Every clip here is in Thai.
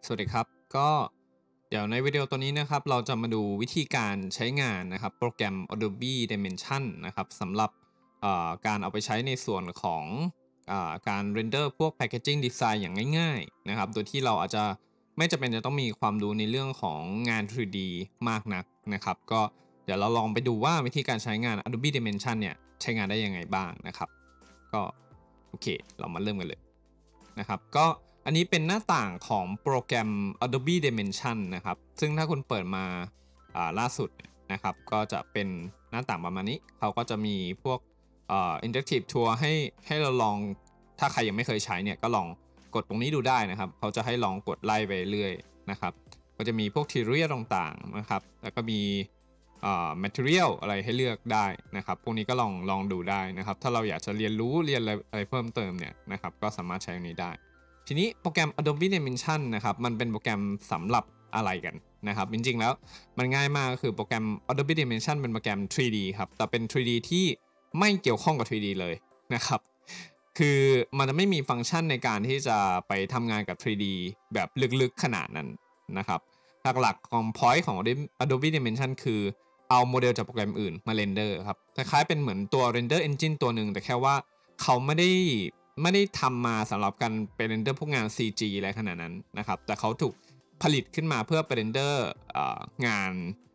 สวัสดีครับก็เดี๋ยวในวิดีโอตัวนี้นะครับเราจะมาดูวิธีการใช้งานนะครับโปรแกรม Adobe Dimension นะครับสำหรับการเอาไปใช้ในส่วนของการเรนเดอร์พวก Packaging Design อย่างง่ายๆนะครับโดยที่เราอาจจะไม่จำเป็นจะต้องมีความรู้ในเรื่องของงาน 3D มากนักนะครับก็เดี๋ยวเราลองไปดูว่าวิธีการใช้งาน Adobe Dimension เนี่ยใช้งานได้ยังไงบ้างนะครับก็โอเคเรามาเริ่มกันเลยนะครับก็อันนี้เป็นหน้าต่างของโปรแกรม Adobe Dimension นะครับซึ่งถ้าคุณเปิดมาล่าสุดนะครับก็จะเป็นหน้าต่างประมาณนี้เขาก็จะมีพวกInteractive Tour ให้เราลองถ้าใครยังไม่เคยใช้เนี่ยก็ลองกดตรงนี้ดูได้นะครับเขาจะให้ลองกดไล่ไปเรื่อยนะครับก็จะมีพวก Tutorial ต่างๆนะครับแล้วก็มีmaterial อะไรให้เลือกได้นะครับพวกนี้ก็ลองดูได้นะครับถ้าเราอยากจะเรียนอะไรเพิ่มเติมเนี่ยนะครับก็สามารถใช้ตรงนี้ได้ทีนี้โปรแกรม Adobe Dimension นะครับมันเป็นโปรแกรมสำหรับอะไรกันนะครับจริงๆแล้วมันง่ายมากก็คือโปรแกรม Adobe Dimension เป็นโปรแกรม 3D ครับแต่เป็น 3D ที่ไม่เกี่ยวข้องกับ 3D เลยนะครับคือมันจะไม่มีฟังก์ชันในการที่จะไปทำงานกับ 3D แบบลึกๆขนาดนั้นนะครับหลักๆของ point ของ Adobe Dimension คือเอาโมเดลจากโปรแกรมอื่นมาเรนเดอร์ครับคล้ายๆเป็นเหมือนตัว Render Engine ตัวหนึ่งแต่แค่ว่าเขาไม่ได้ทำมาสำหรับการไปเรนเดอร์พวกงาน CG อะไรขนาดนั้นนะครับแต่เขาถูกผลิตขึ้นมาเพื่อไปเรนเดอร์งาน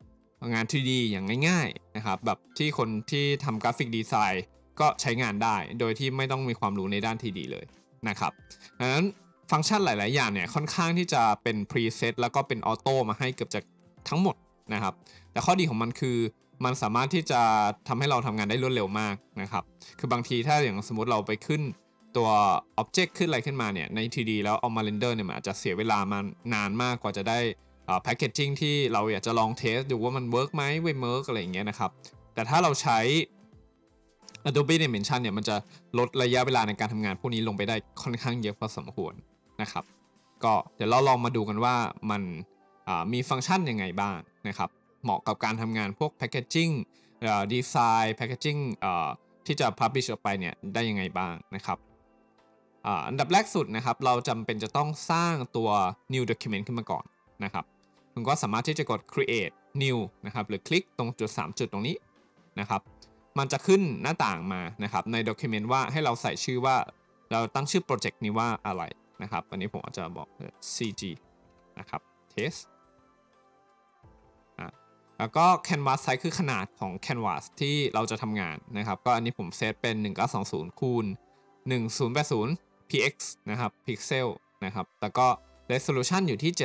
3D อย่างง่ายๆนะครับแบบที่คนที่ทำกราฟิกดีไซน์ก็ใช้งานได้โดยที่ไม่ต้องมีความรู้ในด้าน 3D เลยนะครับดังนั้นฟังก์ชันหลายๆอย่างเนี่ยค่อนข้างที่จะเป็น preset แล้วก็เป็นออโต้มาให้เกือบจะทั้งหมดนะครับแต่ข้อดีของมันคือมันสามารถที่จะทำให้เราทำงานได้รวดเร็วมากนะครับคือบางทีถ้าอย่างสมมติเราไปขึ้นตัว Object ขึ้นอะไรขึ้นมาเนี่ยใน 3D แล้วเอามาเรนเดอร์เนี่ยมันอาจจะเสียเวลามานานมากกว่าจะได้packaging ที่เราอยากจะลองเทสดูว่ามันเวิร์กไหมไม่เวิร์กอะไรอย่างเงี้ยนะครับแต่ถ้าเราใช้ Adobe Dimension เนี่ยมันจะลดระยะเวลาในการทำงานพวกนี้ลงไปได้ค่อนข้างเยอะพอสมควรนะครับก็เดี๋ยวเราลองมาดูกันว่ามันมีฟังก์ชันยังไงบ้างนะครับเหมาะกับการทำงานพวก packaging design packaging ที่จะ publish ออกไปเนี่ยได้ยังไงบ้างนะครับอันดับแรกสุดนะครับเราจำเป็นจะต้องสร้างตัว new document ขึ้นมาก่อนนะครับคุณก็สามารถที่จะกด create new นะครับหรือคลิกตรงจุด3จุดตรงนี้นะครับมันจะขึ้นหน้าต่างมานะครับใน document ว่าให้เราใส่ชื่อว่าเราตั้งชื่อโปรเจกต์นี้ว่าอะไรนะครับอันนี้ผมอาจจะบอก CG นะครับ test แล้วก็ canvas size คือขนาดของ canvas ที่เราจะทำงานนะครับก็อันนี้ผมเซตเป็น1920คูณ1080 px นะครับ pixel นะครับแล้วก็ resolution อยู่ที่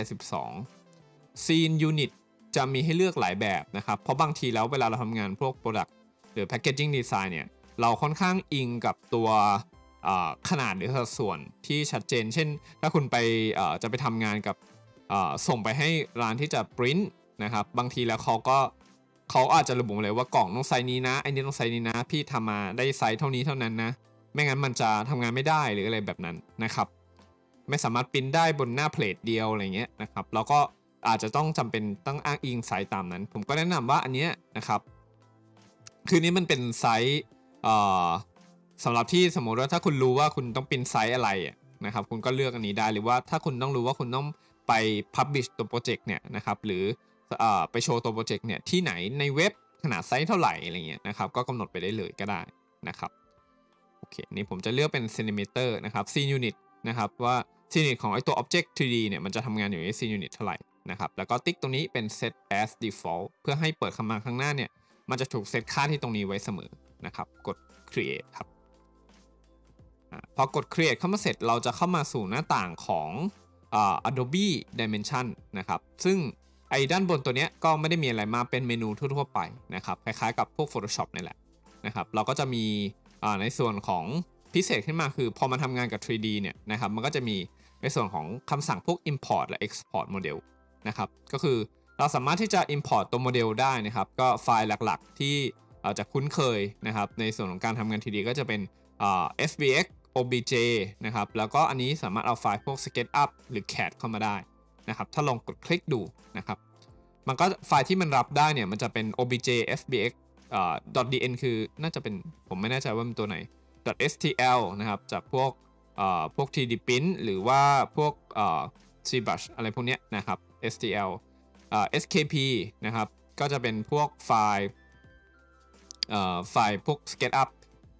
72 scene unit จะมีให้เลือกหลายแบบนะครับเพราะบางทีแล้วเวลาเราทำงานพวก product หรือ packaging design เนี่ยเราค่อนข้างอิงกับตัวขนาดหรือสัดส่วนที่ชัดเจนเช่นถ้าคุณไปจะไปทำงานกับส่งไปให้ร้านที่จะปริ้นนะครับบางทีแล้วเขาอาจจะระบุเลยว่ากล่องต้องไซส์นี้นะไอ้นี่ต้องไซส์นี้นะพี่ทำมาได้ไซส์เท่านี้เท่านั้นนะไม่งั้นมันจะทำงานไม่ได้หรืออะไรแบบนั้นนะครับไม่สามารถปริ้นได้บนหน้าเพลทเดียวอะไรเงี้ยนะครับแล้วก็อาจจะต้องจำเป็นต้องอ้างอิงไซส์ตามนั้นผมก็แนะนำว่าอันเนี้ยนะครับคือนี้มันเป็นไซส์สำหรับที่สมมติว่าถ้าคุณรู้ว่าคุณต้องปริ้นไซส์อะไรนะครับคุณก็เลือกอันนี้ได้หรือว่าถ้าคุณต้องรู้ว่าคุณต้องไป publish ตัวโปรเจกต์เนี่ยนะครับหรือไปโชว์ตัวโปรเจกต์เนี่ยที่ไหนในเว็บขนาดไซส์เท่าไหร่อะไรเงี้ยนะครับก็กำหนดไปได้เลยก็ได้นะครับโอเคนี่ผมจะเลือกเป็นเซนติเมตรนะครับ scene unit นะครับว่า scene unit ของไอตัว object 3D เนี่ยมันจะทำงานอยู่ใน scene unit เท่าไหร่นะครับแล้วก็ติ๊กตรงนี้เป็น set as default เพื่อให้เปิดคำข้างหน้าเนี่ยมันจะถูกเซตค่าที่ตรงนี้ไว้เสมอนะครับกด create ครับพอกด create เข้ามาเสร็จเราจะเข้ามาสู่หน้าต่างของAdobe Dimension นะครับซึ่งไอ้ด้านบนตัวนี้ก็ไม่ได้มีอะไรมาเป็นเมนูทั่วๆไปนะครับคล้ายๆกับพวก Photoshop นี่แหละนะครับเราก็จะมีในส่วนของพิเศษขึ้นมาคือพอมาทำงานกับ 3D เนี่ยนะครับมันก็จะมีในส่วนของคำสั่งพวก import และ export model นะครับก็คือเราสามารถที่จะ import ตัวโมเดลได้นะครับก็ไฟล์หลักๆที่เราจะคุ้นเคยนะครับในส่วนของการทำงาน 3D ก็จะเป็นSVX OBJ นะครับแล้วก็อันนี้สามารถเอาไฟล์พวก SketchUp หรือ CAD เข้ามาได้นะครับถ้าลองกดคลิกดูนะครับมันก็ไฟล์ที่มันรับได้เนี่ยมันจะเป็น OBJ FBX .dn คือน่าจะเป็นผมไม่แน่ใจว่ามันตัวไหน .stl นะครับจากพวก 3D Print หรือว่าพวก ZBrush อะไรพวกเนี้ยนะครับ STL SKP นะครับก็จะเป็นพวกไฟล์พวก SketchUp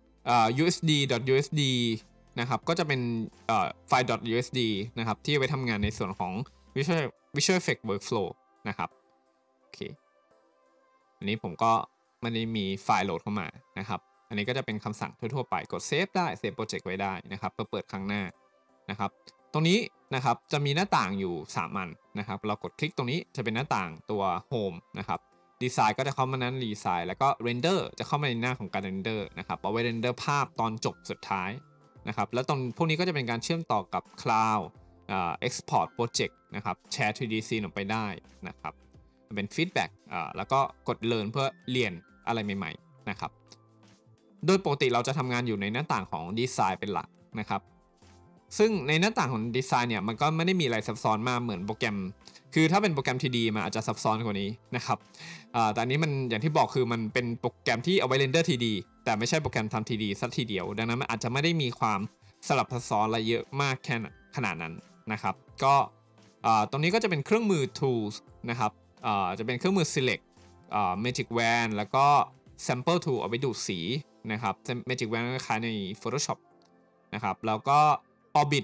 USD.USD นะครับก็จะเป็นไฟล์ .USD นะครับที่ไว้ทำงานในส่วนของ Visual Effects Workflow นะครับโอเคอันนี้ผมก็ไม่ได้มีไฟล์โหลดเข้ามานะครับอันนี้ก็จะเป็นคำสั่งทั่วๆไปกดเซฟได้เซฟโปรเจกต์ไว้ได้นะครับเพื่อเปิดครั้งหน้านะครับตรงนี้นะครับจะมีหน้าต่างอยู่3อันนะครับเรากดคลิกตรงนี้จะเป็นหน้าต่างตัว Home นะครับดีไซน์ก็จะเข้ามานั้นดีไซน์แล้วก็ Render จะเข้ามาในหน้าของการ Render นะครับเอาไว้ Render ภาพตอนจบสุดท้ายนะครับแล้วตรงพวกนี้ก็จะเป็นการเชื่อมต่อกับ Cloud Export Project นะครับแชร์ 3D Scene ออกไปได้นะครับเป็น Feedback แล้วก็กด Learn เพื่อเรียนอะไรใหม่ๆนะครับโดยปกติเราจะทำงานอยู่ในหน้าต่างของดีไซน์เป็นหลักนะครับซึ่งในหน้าต่างของดีไซน์เนี่ยมันก็ไม่ได้มีอะไรซับซ้อนมากเหมือนโปรแกรมคือถ้าเป็นโปรแกรม 3D มันอาจจะซับซ้อนกว่านี้นะครับแต่อันนี้มันอย่างที่บอกคือมันเป็นโปรแกรมที่เอาไว้เรนเดอร์ 3D แต่ไม่ใช่โปรแกรมทำ 3D สักทีเดียวดังนั้นมันอาจจะไม่ได้มีความสลับซับซ้อนอะไรเยอะมากแค่ขนาดนั้นนะครับก็ตรงนี้ก็จะเป็นเครื่องมือ tools นะครับจะเป็นเครื่องมือ select magic wand แล้วก็ sample tool เอาไปดูดสีนะครับ magic wand ก็คล้ายใน Photoshop นะครับแล้วก็ orbit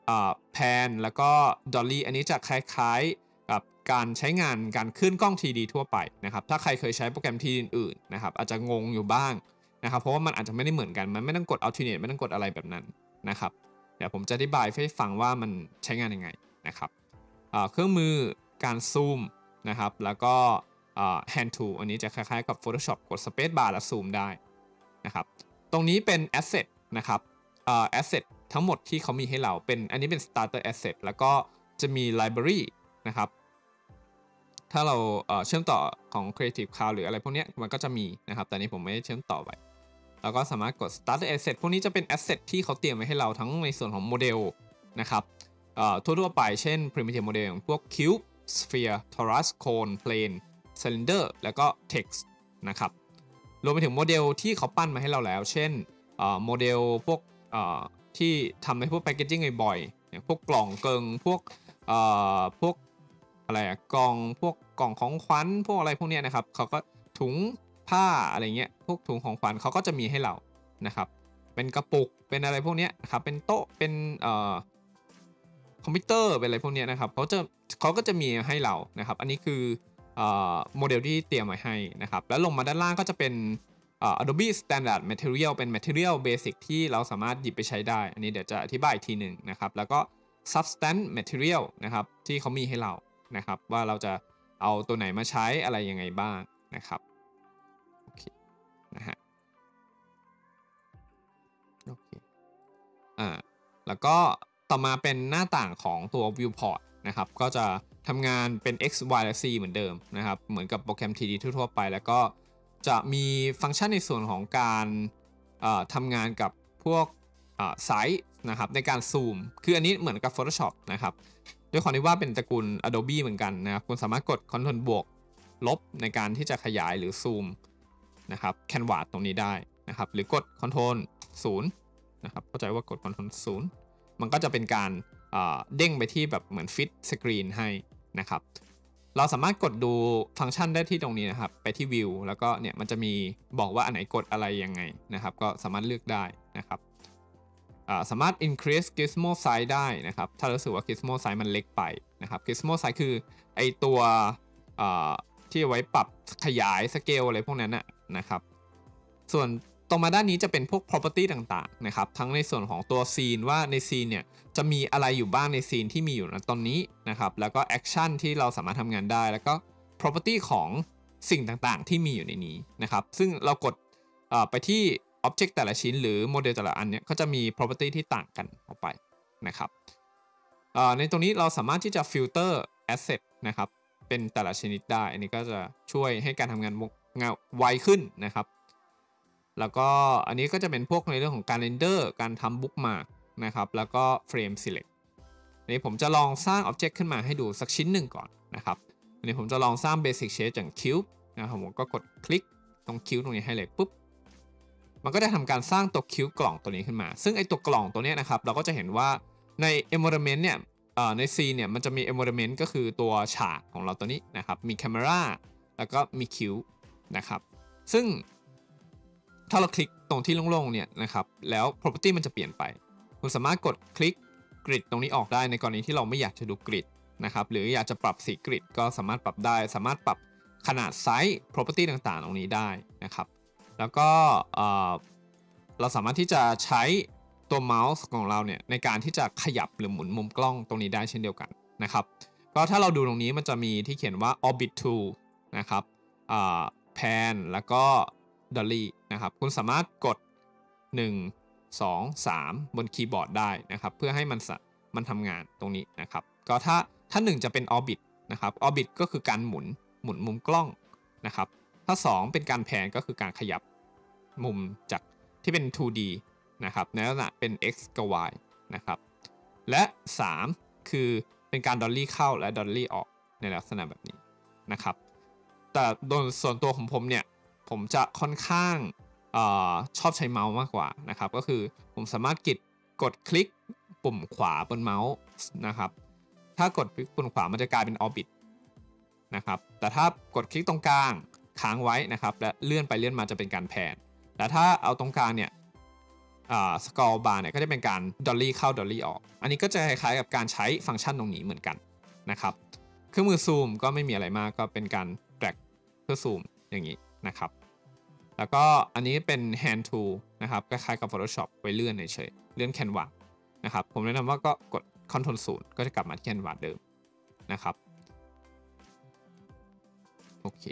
pan แล้วก็ dolly อันนี้จะคล้ายๆกับการใช้งานการเคลื่อนกล้อง 3D ทั่วไปนะครับถ้าใครเคยใช้โปรแกรม 3D อื่นๆนะครับอาจจะงงอยู่บ้างนะครับเพราะว่ามันอาจจะไม่ได้เหมือนกันมันไม่ต้องกด alternate ไม่ต้องกดอะไรแบบนั้นนะครับเดี๋ยวผมจะอธิบายให้ฟังว่ามันใช้งานยังไงนะครับเครื่องมือการซูมนะครับแล้วก็hand tool อันนี้จะคล้ายๆกับ Photoshop กด space bar แล้วซูมได้นะครับตรงนี้เป็น asset นะครับasset ทั้งหมดที่เขามีให้เราเป็นอันนี้เป็น starter asset แล้วก็จะมี library นะครับถ้าเราเชื่อมต่อของ Creative Cloud หรืออะไรพวกนี้มันก็จะมีนะครับแต่นี้ผมไม่ได้เชื่อมต่อไว้แล้วก็สามารถกด starter asset พวกนี้จะเป็น asset ที่เขาเตรียมไว้ให้เราทั้งในส่วนของโมเดลนะครับทั่วๆไปเช่น primitive model อย่างพวก cube sphere torus cone plane cylinder แล้วก็ text นะครับรวมไปถึงโมเดลที่เขาปั้นมาให้เราแล้วเช่นโมเดลพวกที่ทำในพวกแพคเกจจิ้งบ่อยๆอย่างพวกกล่องเกิงพวกอะไรกล่องพวกกล่องของขวัญพวกอะไรพวกเนี้ยนะครับเขาก็ถุงผ้าอะไรเงี้ยพวกถุงของขวัญเขาก็จะมีให้เรานะครับเป็นกระปุกเป็นอะไรพวกเนี้ยนะครับเป็นโต๊ะเป็นคอมพิวเตอร์เป็นอะไรพวกเนี้ยนะครับเขาก็จะมีให้เรานะครับอันนี้คือโมเดลที่เตรียมไว้ให้นะครับแล้วลงมาด้านล่างก็จะเป็นAdobe Standard Material เป็น Material Basic ที่เราสามารถหยิบไปใช้ได้อันนี้เดี๋ยวจะอธิบายอีกทีหนึ่งนะครับแล้วก็ Substance Material นะครับที่เขามีให้เรานะครับว่าเราจะเอาตัวไหนมาใช้อะไรยังไงบ้างนะครับโอเคนะฮะโอเคแล้วก็ต่อมาเป็นหน้าต่างของตัว Viewport นะครับก็จะทำงานเป็น X Y และ Z เหมือนเดิมนะครับเหมือนกับโปรแกรม 3D ทั่วๆไปแล้วก็จะมีฟังก์ชันในส่วนของการทำงานกับพวกไซส์นะครับในการซูมคืออันนี้เหมือนกับ Photoshop นะครับด้วยความที่ว่าเป็นตระกูล Adobe เหมือนกันนะครับคุณสามารถกด Ctrl บวกลบในการที่จะขยายหรือซูมนะครับแคนวาสตรงนี้ได้นะครับหรือกด Ctrl 0นะครับเข้าใจว่ากด Ctrl 0มันก็จะเป็นการเด้งไปที่แบบเหมือนฟิตสกรีนให้นะครับเราสามารถกดดูฟังก์ชันได้ที่ตรงนี้นะครับไปที่ View แล้วก็เนี่ยมันจะมีบอกว่าอันไหนกดอะไรยังไงนะครับก็สามารถเลือกได้นะครับสามารถ increase gizmo size ได้นะครับถ้ารู้สึกว่า gizmo size มันเล็กไปนะครับ gizmo size คือไอตัวที่ไว้ปรับขยายสเกลอะไรพวกนั้นนะครับส่วนตรงมาด้านนี้จะเป็นพวก property ต่างๆนะครับทั้งในส่วนของตัวซีนว่าในซีนเนี่ยจะมีอะไรอยู่บ้างในซีนที่มีอยู่ณตอนนี้นะครับแล้วก็ action ที่เราสามารถทำงานได้แล้วก็ property ของสิ่งต่างๆที่มีอยู่ในนี้นะครับซึ่งเรากดไปที่ object แต่ละชิ้นหรือโมเดลแต่ละอันเนี่ยก็จะมี property ที่ต่างกันออกไปนะครับในตรงนี้เราสามารถที่จะ filter asset นะครับเป็นแต่ละชนิดได้อันนี้ก็จะช่วยให้การทำงานไวขึ้นนะครับแล้วก็อันนี้ก็จะเป็นพวกในเรื่องของการเรนเดอร์การทำบุ๊กมาร์กนะครับแล้วก็ frame select อันนี้ผมจะลองสร้าง object ขึ้นมาให้ดูสักชิ้นหนึ่งก่อนนะครับอันนี้ผมจะลองสร้าง basic shape อย่าง cube นะครับผมก็กดคลิกตรง cube ตรงนี้ให้เลยปุ๊บมันก็จะทำการสร้างตัว cube กล่องตัวนี้ขึ้นมาซึ่งไอตัวกล่องตัวนี้นะครับเราก็จะเห็นว่าใน environment เนี่ยใน C เนี่ยมันจะมี environment ก็คือตัวฉากของเราตัวนี้นะครับมี camera แล้วก็มีคิ้วนะครับซึ่งถ้าเราคลิกตรงที่โล่งๆเนี่ยนะครับแล้ว property มันจะเปลี่ยนไปคุณสามารถกดคลิกกริดตรงนี้ออกได้ในกรณีที่เราไม่อยากจะดูกริดนะครับหรืออยากจะปรับสีกริดก็สามารถปรับได้สามารถปรับขนาดไซส์ property ต่างๆตรงนี้ได้นะครับแล้วก็เราสามารถที่จะใช้ตัวเมาส์ของเราเนี่ยในการที่จะขยับหรือหมุนมุมกล้องตรงนี้ได้เช่นเดียวกันนะครับก็ถ้าเราดูตรงนี้มันจะมีที่เขียนว่า orbit tool นะครับpan แล้วก็ dolly นะครับคุณสามารถกด1 2 3บนคีย์บอร์ดได้นะครับเพื่อให้มันทำงานตรงนี้นะครับก็ถ้า1จะเป็น orbit นะครับ orbit ก็คือการหมุนมุมกล้องนะครับถ้า2เป็นการแพนก็คือการขยับมุมจากที่เป็น 2D นะครับในลักษณะเป็น x กับ y นะครับและ3คือเป็นการ dolly เข้าและ dolly ออกในลักษณะแบบนี้นะครับแต่โดยส่วนตัวของผมเนี่ยผมจะค่อนข้างชอบใช้เมาส์มากกว่านะครับก็คือผมสามารถกดคลิกปุ่มขวาบนเมาส์นะครับถ้ากดปุ่มขวามันจะกลายเป็น orbit นะครับแต่ถ้ากดคลิกตรงกลางค้างไว้นะครับและเลื่อนไปเลื่อนมาจะเป็นการแพนแต่ถ้าเอาตรงกลางเนี่ยสกอร์บาร์เนี่ยก็จะเป็นการ dolly เข้า dolly ออกอันนี้ก็จะคล้ายๆกับการใช้ฟังก์ชันตรงนี้เหมือนกันนะครับเครื่องมือซูมก็ไม่มีอะไรมากก็เป็นการ drag เพื่อซูมอย่างนี้นะครับแล้วก็อันนี้เป็น hand tool นะครับคล้ายๆกับ Photoshop ไว้เลื่อนเฉยๆเลื่อนแคนวาสนะครับผมแนะนำว่าก็กด Ctrl 0ก็จะกลับมาที่แคนวาสเดิมนะครับโอเค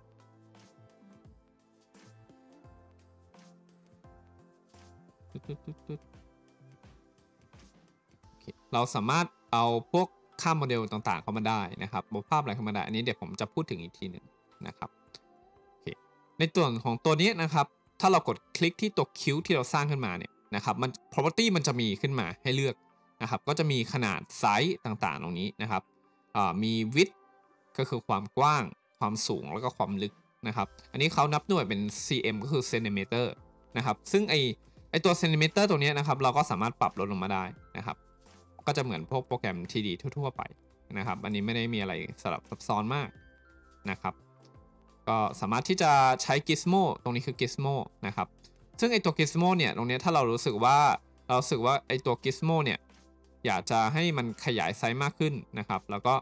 เราสามารถเอาพวกค่าโมเดลต่างๆเข้ามาได้นะครับภาพอะไรเข้ามาได้อันนี้เดี๋ยวผมจะพูดถึงอีกทีหนึ่งนะครับในส่วนของตัวนี้นะครับถ้าเรากดคลิกที่ตัวคิ้วที่เราสร้างขึ้นมาเนี่ยนะครับมัน property มันจะมีขึ้นมาให้เลือกนะครับก็จะมีขนาดไซส์ต่างๆตรงนี้นะครับมี width ก็คือความกว้างความสูงแล้วก็ความลึกนะครับอันนี้เขานับหน่วยเป็น cm ก็คือเซนติเมตรนะครับซึ่งไอตัวเซนติเมตรตัวนี้นะครับเราก็สามารถปรับลดลงมาได้นะครับก็จะเหมือนพวกโปรแกรม 3D ทั่วๆไปนะครับอันนี้ไม่ได้มีอะไรสลับซับซ้อนมากนะครับก็สามารถที่จะใช้ Gizmo ตรงนี้คือ Gizmo นะครับซึ่งไอตัว Gizmo เนี่ยตรงนี้ถ้าเรารู้สึกว่าไอตัว Gizmo เนี่ยอยากจะให้มันขยายไซส์มากขึ้นนะครับแล้วก็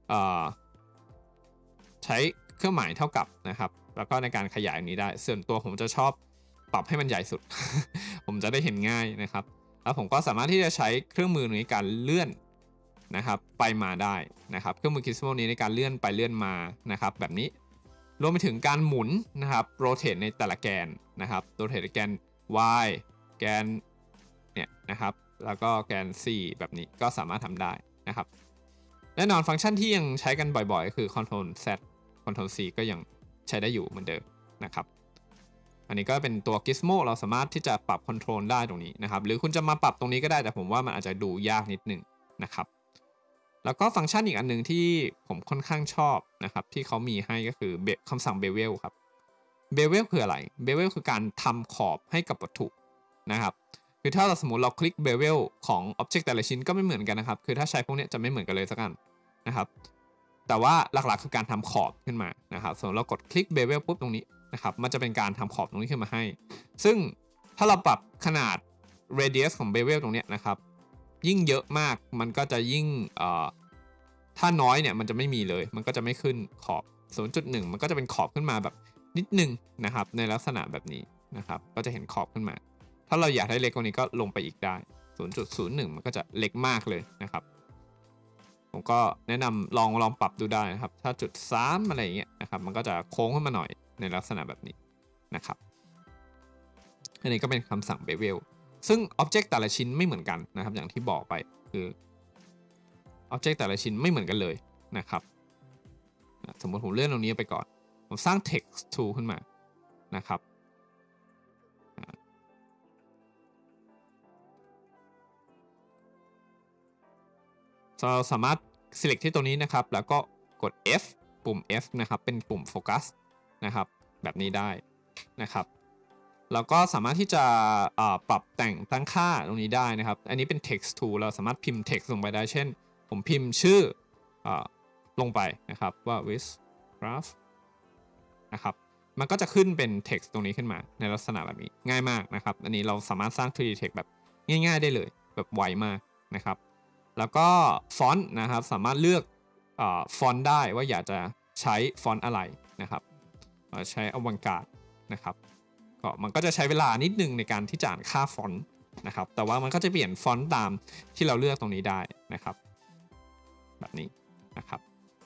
ใช้เครื่องหมายเท่ากับนะครับแล้วก็ในการขยายนี้ได้ส่วนตัวผมจะชอบปรับให้มันใหญ่สุด ผมจะได้เห็นง่ายนะครับแล้วผมก็สามารถที่จะใช้เครื่องมือในการเลื่อนนะครับไปมาได้นะครับเครื่องมือ Gizmo นี้ในการเลื่อนไปเลื่อนมานะครับแบบนี้รวมไปถึงการหมุนนะครับโรเตทในแต่ละแกนนะครับโรเตทแกน y แกนเนี่ยนะครับแล้วก็แกน c แบบนี้ก็สามารถทำได้นะครับแน่นอนฟังก์ชันที่ยังใช้กันบ่อยๆก็คือ Ctrl Z Ctrl C ก็ยังใช้ได้อยู่เหมือนเดิมนะครับอันนี้ก็เป็นตัว Gizmo เราสามารถที่จะปรับ Control ได้ตรงนี้นะครับหรือคุณจะมาปรับตรงนี้ก็ได้แต่ผมว่ามันอาจจะดูยากนิดนึงนะครับแล้วก็ฟังก์ชันอีกอันนึงที่ผมค่อนข้างชอบนะครับที่เขามีให้ก็คือคำสั่ง Bevel ครับ Bevel คืออะไร Bevel คือการทำขอบให้กับวัตถุนะครับคือถ้าเราสมมติเราคลิก Bevel ของ Object แต่ละชิ้นก็ไม่เหมือนกันนะครับคือถ้าใช้พวกนี้จะไม่เหมือนกันเลยสักอันนะครับแต่ว่าหลักๆคือการทำขอบขึ้นมานะครับส่วนเรากดคลิก Bevel ปุ๊บตรงนี้นะครับมันจะเป็นการทำขอบตรงนี้ขึ้นมาให้ซึ่งถ้าเราปรับขนาด radius ของ Bevel ตรงนี้นะครับยิ่งเยอะมากมันก็จะยิ่งถ้าน้อยเนี่ยมันจะไม่มีเลยมันก็จะไม่ขึ้นขอบ 0.1 มันก็จะเป็นขอบขึ้นมาแบบนิดนึงนะครับในลักษณะแบบนี้นะครับก็จะเห็นขอบขึ้นมาถ้าเราอยากได้เล็กกว่านี้ก็ลงไปอีกได้ 0.01 มันก็จะเล็กมากเลยนะครับผมก็แนะนำลองปรับดูได้นะครับถ้าจุด3อะไรอย่างเงี้ยนะครับมันก็จะโค้งขึ้นมาหน่อยในลักษณะแบบนี้นะครับอันนี้ก็เป็นคำสั่ง Bevel ซึ่ง Object แต่ละชิ้นไม่เหมือนกันนะครับอย่างที่บอกไปคือ Object แต่ละชิ้นไม่เหมือนกันเลยนะครับสมมติผมเลื่อนตรงนี้ไปก่อนผมสร้าง Text Tool ขึ้นมานะครับเราสามารถ select ที่ตัวนี้นะครับแล้วก็กด F ปุ่ม F นะครับเป็นปุ่มโฟกัสนะครับแบบนี้ได้นะครับเราก็สามารถที่จะปรับแต่งตั้งค่าตรงนี้ได้นะครับอันนี้เป็น text tool เราสามารถพิมพ์ text ลงไปได้เช่นผมพิมพ์ชื่อลงไปนะครับว่า with graph นะครับมันก็จะขึ้นเป็น text ตรงนี้ขึ้นมาในลักษณะแบบนี้ง่ายมากนะครับอันนี้เราสามารถสร้าง 3D text แบบง่ายๆได้เลยแบบไวมากนะครับแล้วก็ฟอนต์นะครับสามารถเลือกฟอนต์ได้ว่าอยากจะใช้ฟอนต์อะไรนะครับใช้อวังการ์ดนะครับก็มันก็จะใช้เวลานิดนึงในการที่จะอ่านค่าฟอนต์นะครับแต่ว่ามันก็จะเปลี่ยนฟอนต์ตามที่เราเลือกตรงนี้ได้นะครับแบบนี้นะครับ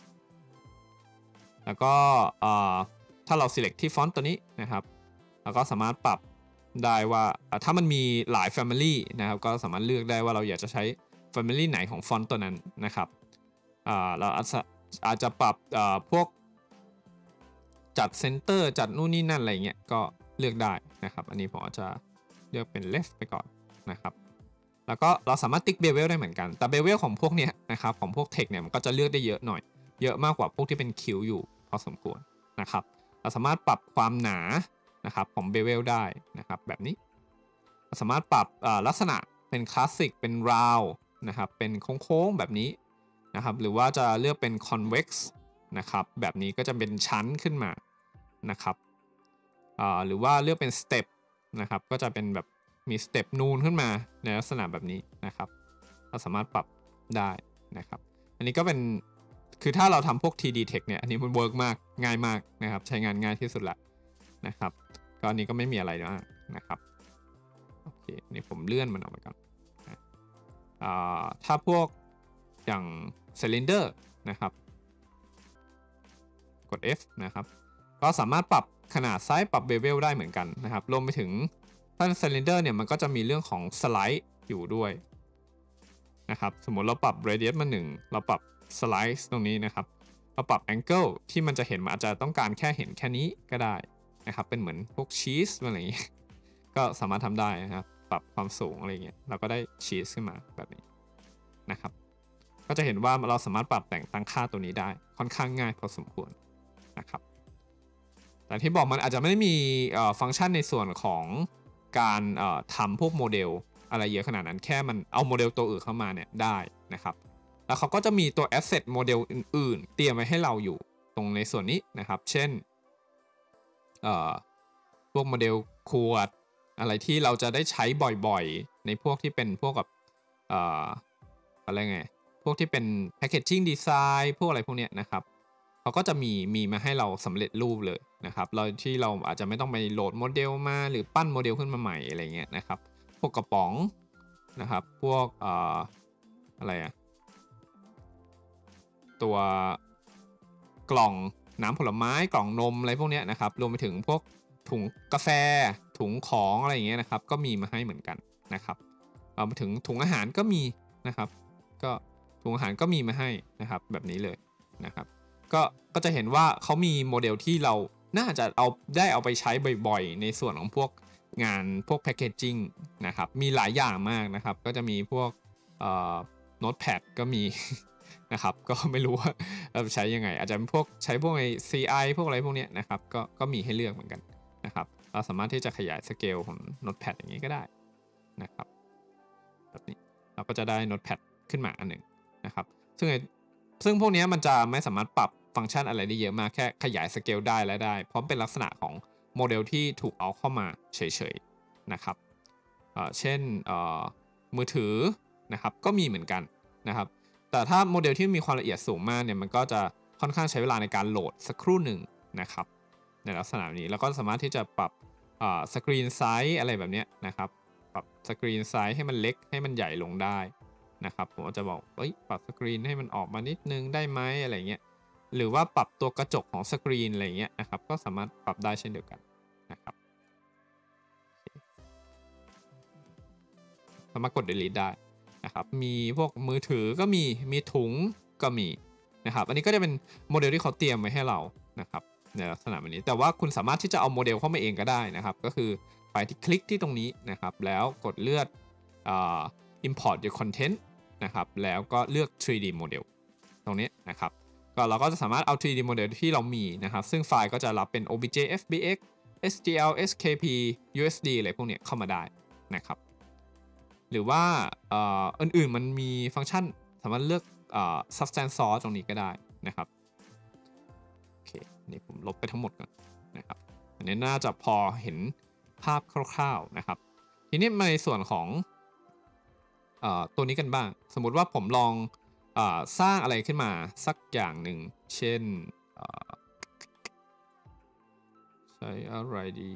แล้วก็ถ้าเรา select ที่ฟอนต์ตัวนี้นะครับเราก็สามารถปรับได้ว่าถ้ามันมีหลาย Family นะครับก็สามารถเลือกได้ว่าเราอยากจะใช้ Family ไหนของฟอนต์ตัวนั้นนะครับเราอาจจะปรับพวกจัดเซนเตอร์จัดนู่นนี่นั่นอะไรเงี้ยก็เลือกได้นะครับอันนี้ผมอาจจะเลือกเป็น left ไปก่อนนะครับแล้วก็เราสามารถติ๊กเบเวลได้เหมือนกันแต่เบเวลของพวกเนี้ยนะครับของพวก text เนี่ยมันก็จะเลือกได้เยอะหน่อยเยอะมากกว่าพวกที่เป็นคิวอยู่พอสมควรนะครับเราสามารถปรับความหนานะครับของเบเวลได้นะครับแบบนี้เราสามารถปรับลักษณะเป็นคลาสสิกเป็นราวนะครับเป็นโค้งๆแบบนี้นะครับหรือว่าจะเลือกเป็น convex นะครับแบบนี้ก็จะเป็นชั้นขึ้นมานะครับหรือว่าเลือกเป็นสเต็ปนะครับก็จะเป็นแบบมีสเต็ปนูนขึ้นมาในลักษณะแบบนี้นะครับเราสามารถปรับได้นะครับอันนี้ก็เป็นคือถ้าเราทำพวก 3D Text เนี่ยอันนี้มันเวิร์กมากง่ายมากนะครับใช้งานง่ายที่สุดละนะครับก็อันนี้ก็ไม่มีอะไรมากนะครับโอเคอันนี้ผมเลื่อนมันออกไปก่อนถ้าพวกอย่าง Cylinder นะครับกด F นะครับก็สามารถปรับขนาดไซส์ปรับเบเวลได้เหมือนกันนะครับรวมไปถึงถ้า Cylinder เนี่ยมันก็จะมีเรื่องของสไลด์อยู่ด้วยนะครับสมมติเราปรับ radius มา1เราปรับสไลด์ตรงนี้นะครับเราปรับ angle ที่มันจะเห็นมันอาจจะต้องการแค่เห็นแค่นี้ก็ได้นะครับเป็นเหมือนพวกชีสอะไรอย่างงี้ก็สามารถทำได้นะครับปรับความสูงอะไรเงี้ยเราก็ได้ชีสขึ้นมาแบบนี้นะครับก็จะเห็นว่าเราสามารถปรับแต่งตั้งค่าตัวนี้ได้ค่อนข้างง่ายพอสมควรนะครับแต่ที่บอกมันอาจจะไม่ได้มีฟังก์ชันในส่วนของการทำพวกโมเดลอะไรเยอะขนาดนั้นแค่มันเอาโมเดลตัวอื่นเข้ามาเนี่ยได้นะครับแล้วเขาก็จะมีตัว asset โมเดลอื่นๆเตรียมไว้ให้เราอยู่ตรงในส่วนนี้นะครับเช่นพวกโมเดลขวดอะไรที่เราจะได้ใช้บ่อยๆในพวกที่เป็นพวกกับอะไรไงพวกที่เป็น packaging design พวกอะไรพวกเนี้ยนะครับเขาก็จะมีมาให้เราสำเร็จรูปเลยนะครับเราที่เราอาจจะไม่ต้องไปโหลดโมเดลมาหรือปั้นโมเดลขึ้นมาใหม่อะไรเงี้ยนะครับพวกกระป๋องนะครับพวกอะไรอะตัวกล่องน้ำผลไม้กล่องนมอะไรพวกเนี้ยนะครับรวมไปถึงพวกถุงกาแฟถุงของอะไรอย่างเงี้ยนะครับก็มีมาให้เหมือนกันนะครับเอามาถึงถุงอาหารก็มีนะครับก็ถุงอาหารก็มีมาให้นะครับแบบนี้เลยนะครับก็จะเห็นว่าเขามีโมเดลที่เราน่าจะเอาไปใช้บ่อยๆในส่วนของพวกงานพวกแพคเกจจิ้งนะครับมีหลายอย่างมากนะครับก็จะมีพวกโน้ตแพดก็มี นะครับก็ไม่รู้ว่าเราใช้ยังไงอาจจะเป็นพวกใช้พวกไอ้ CI พวกอะไรพวกนี้นะครับก็มีให้เลือกเหมือนกันนะครับเราสามารถที่จะขยายสเกลของ Notepad อย่างนี้ก็ได้นะครับแบบนี้เราก็จะได้ Notepad ขึ้นมาอันหนึ่งนะครับซึ่งพวกนี้มันจะไม่สามารถปรับฟังก์ชันอะไรได้เยอะมากแค่ขยายสเกลได้และได้เพราะเป็นลักษณะของโมเดลที่ถูกเอาเข้ามาเฉยๆนะครับเช่นมือถือนะครับก็มีเหมือนกันนะครับแต่ถ้าโมเดลที่มีความละเอียดสูงมากเนี่ยมันก็จะค่อนข้างใช้เวลาในการโหลดสักครู่หนึ่งนะครับในลักษณะนี้แล้วก็สามารถที่จะปรับสกรีนไซส์อะไรแบบนี้นะครับปรับสกรีนไซส์ให้มันเล็กให้มันใหญ่ลงได้นะครับผมจะบอกปรับสกรีนให้มันออกมานิดนึงได้ไหมอะไรเงี้ยหรือว่าปรับตัวกระจกของสกรีนอะไรเงี้ยนะครับก็สามารถปรับได้เช่นเดียวกันนะครับสามารถกด delete ได้นะครับมีพวกมือถือก็มีถุงก็มีนะครับอันนี้ก็จะเป็นโมเดลที่เขาเตรียมไว้ให้เรานะครับในลักษณะแบบนี้แต่ว่าคุณสามารถที่จะเอาโมเดลเข้ามาเองก็ได้นะครับก็คือไปที่คลิกที่ตรงนี้นะครับแล้วกดเลือกimport your content นะครับแล้วก็เลือก 3D model ตรงนี้นะครับก็เราก็จะสามารถเอา 3D model ที่เรามีนะครับซึ่งไฟล์ก็จะรับเป็น obj fbx sgl skp usd อะไรพวกนี้เข้ามาได้นะครับหรือว่าอื่นๆมันมีฟังก์ชันสามารถเลือก substance source ตรงนี้ก็ได้นะครับโอเคนี่ผมลบไปทั้งหมดก่อนนะครับอันนี้น่าจะพอเห็นภาพคร่าวๆนะครับทีนี้ในส่วนของตัวนี้กันบ้างสมมุติว่าผมลองสร้างอะไรขึ้นมาสักอย่างหนึ่งเช่นใช้อะไรดี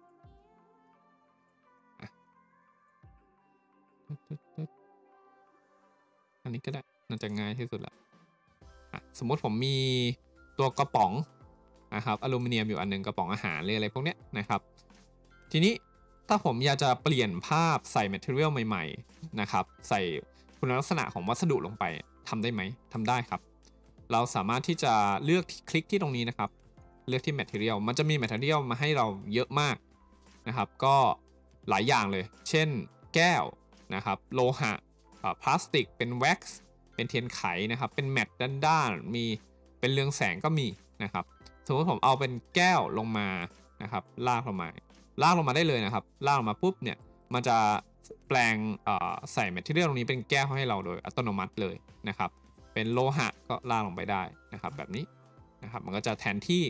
อันนี้ก็ได้น่าจะง่ายที่สุดละสมมติผมมีตัวกระป๋องนะครับอลูมิเนียมอยู่อันนึงกระป๋องอาหารหรืออะไรพวกเนี้ยนะครับทีนี้ถ้าผมอยากจะเปลี่ยนภาพใส่ material ใหม่ๆนะครับใส่คุณลักษณะของวัสดุลงไปทำได้ไหมทำได้ครับเราสามารถที่จะเลือกคลิกที่ตรงนี้นะครับเลือกที่ material มันจะมี material มาให้เราเยอะมากนะครับก็หลายอย่างเลยเช่นแก้วนะครับโลหะพลาสติกเป็นแว็กซ์เป็นเทียนไขนะครับเป็นแมตต์ด้านๆมีเป็นเรืองแสงก็มีนะครับสมมติผมเอาเป็นแก้วลงมานะครับลากลงมาได้เลยนะครับลากลงมาปุ๊บเนี่ยมันจะแปลงใส่ material ตรงนี้เป็นแก้วให้เราโดยอัตโนมัติเลยนะครับเป็นโลหะก็ลากลงไปได้นะครับแบบนี้นะครับมันก็จะแทนที่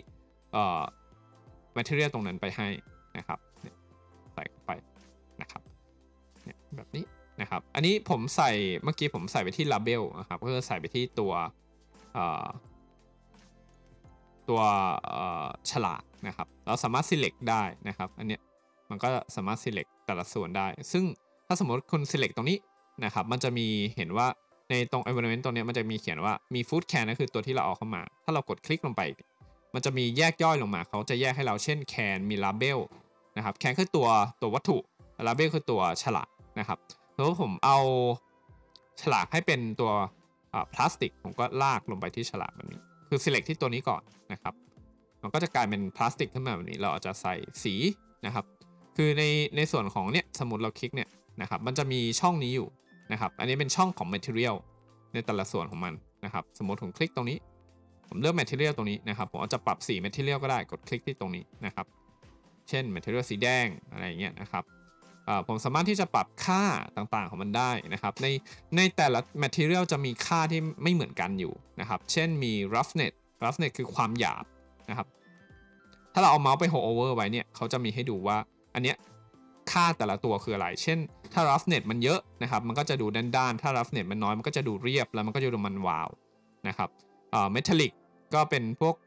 material ตรงนั้นไปให้นะครับใส่เข้าไปนะครับแบบนี้นะครับอันนี้ผมใส่เมื่อกี้ผมใส่ไปที่ label นะครับก็คือใส่ไปที่ตัวฉลากนะครับเราสามารถ select ได้นะครับอันเนี้ยมันก็สามารถ select แต่ละส่วนได้ซึ่งถ้าสมมติคุณ select ตรงนี้นะครับมันจะมีเห็นว่าในตรง environment ตรงนี้มันจะมีเขียนว่ามี food can ก็คือตัวที่เราเอาเข้ามาถ้าเรากดคลิกลงไปมันจะมีแยกย่อยลงมาเขาจะแยกให้เราเช่น can มี label นะครับ can คือตัววัตถุ label คือตัวฉลากนะครับแล้วผมเอาฉลากให้เป็นตัวพลาสติกผมก็ลากลงไปที่ฉลากแบบนี้คือ select ที่ตัวนี้ก่อนนะครับมันก็จะกลายเป็นพลาสติกขึ้นมาแบบนี้เราอาจจะใส่สีนะครับคือในส่วนของเนี่ยสมมติเราคลิกเนี่ยนะครับมันจะมีช่องนี้อยู่นะครับอันนี้เป็นช่องของ material ในแต่ละส่วนของมันนะครับสมมติผมคลิกตรงนี้ผมเลือก material ตรงนี้นะครับผมอาจจะปรับสี material ก็ได้กดคลิกที่ตรงนี้นะครับเช่น material สีแดงอะไรอย่างเงี้ยนะครับผมสามารถที่จะปรับค่าต่างๆของมันได้นะครับในแต่ละ material จะมีค่าที่ไม่เหมือนกันอยู่นะครับเช่นมี roughness คือความหยาบนะครับถ้าเราเอาเมาส์ไป hold over ไว้เนี่ยเขาจะมีให้ดูว่าอันเนี้ยค่าแต่ละตัวคืออะไรเช่นถ้า roughness มันเยอะนะครับมันก็จะดูด้านๆถ้า roughness มันน้อยมันก็จะดูเรียบแล้วมันก็จะดูมันวาวนะครับmetallic ก็เป็นพวก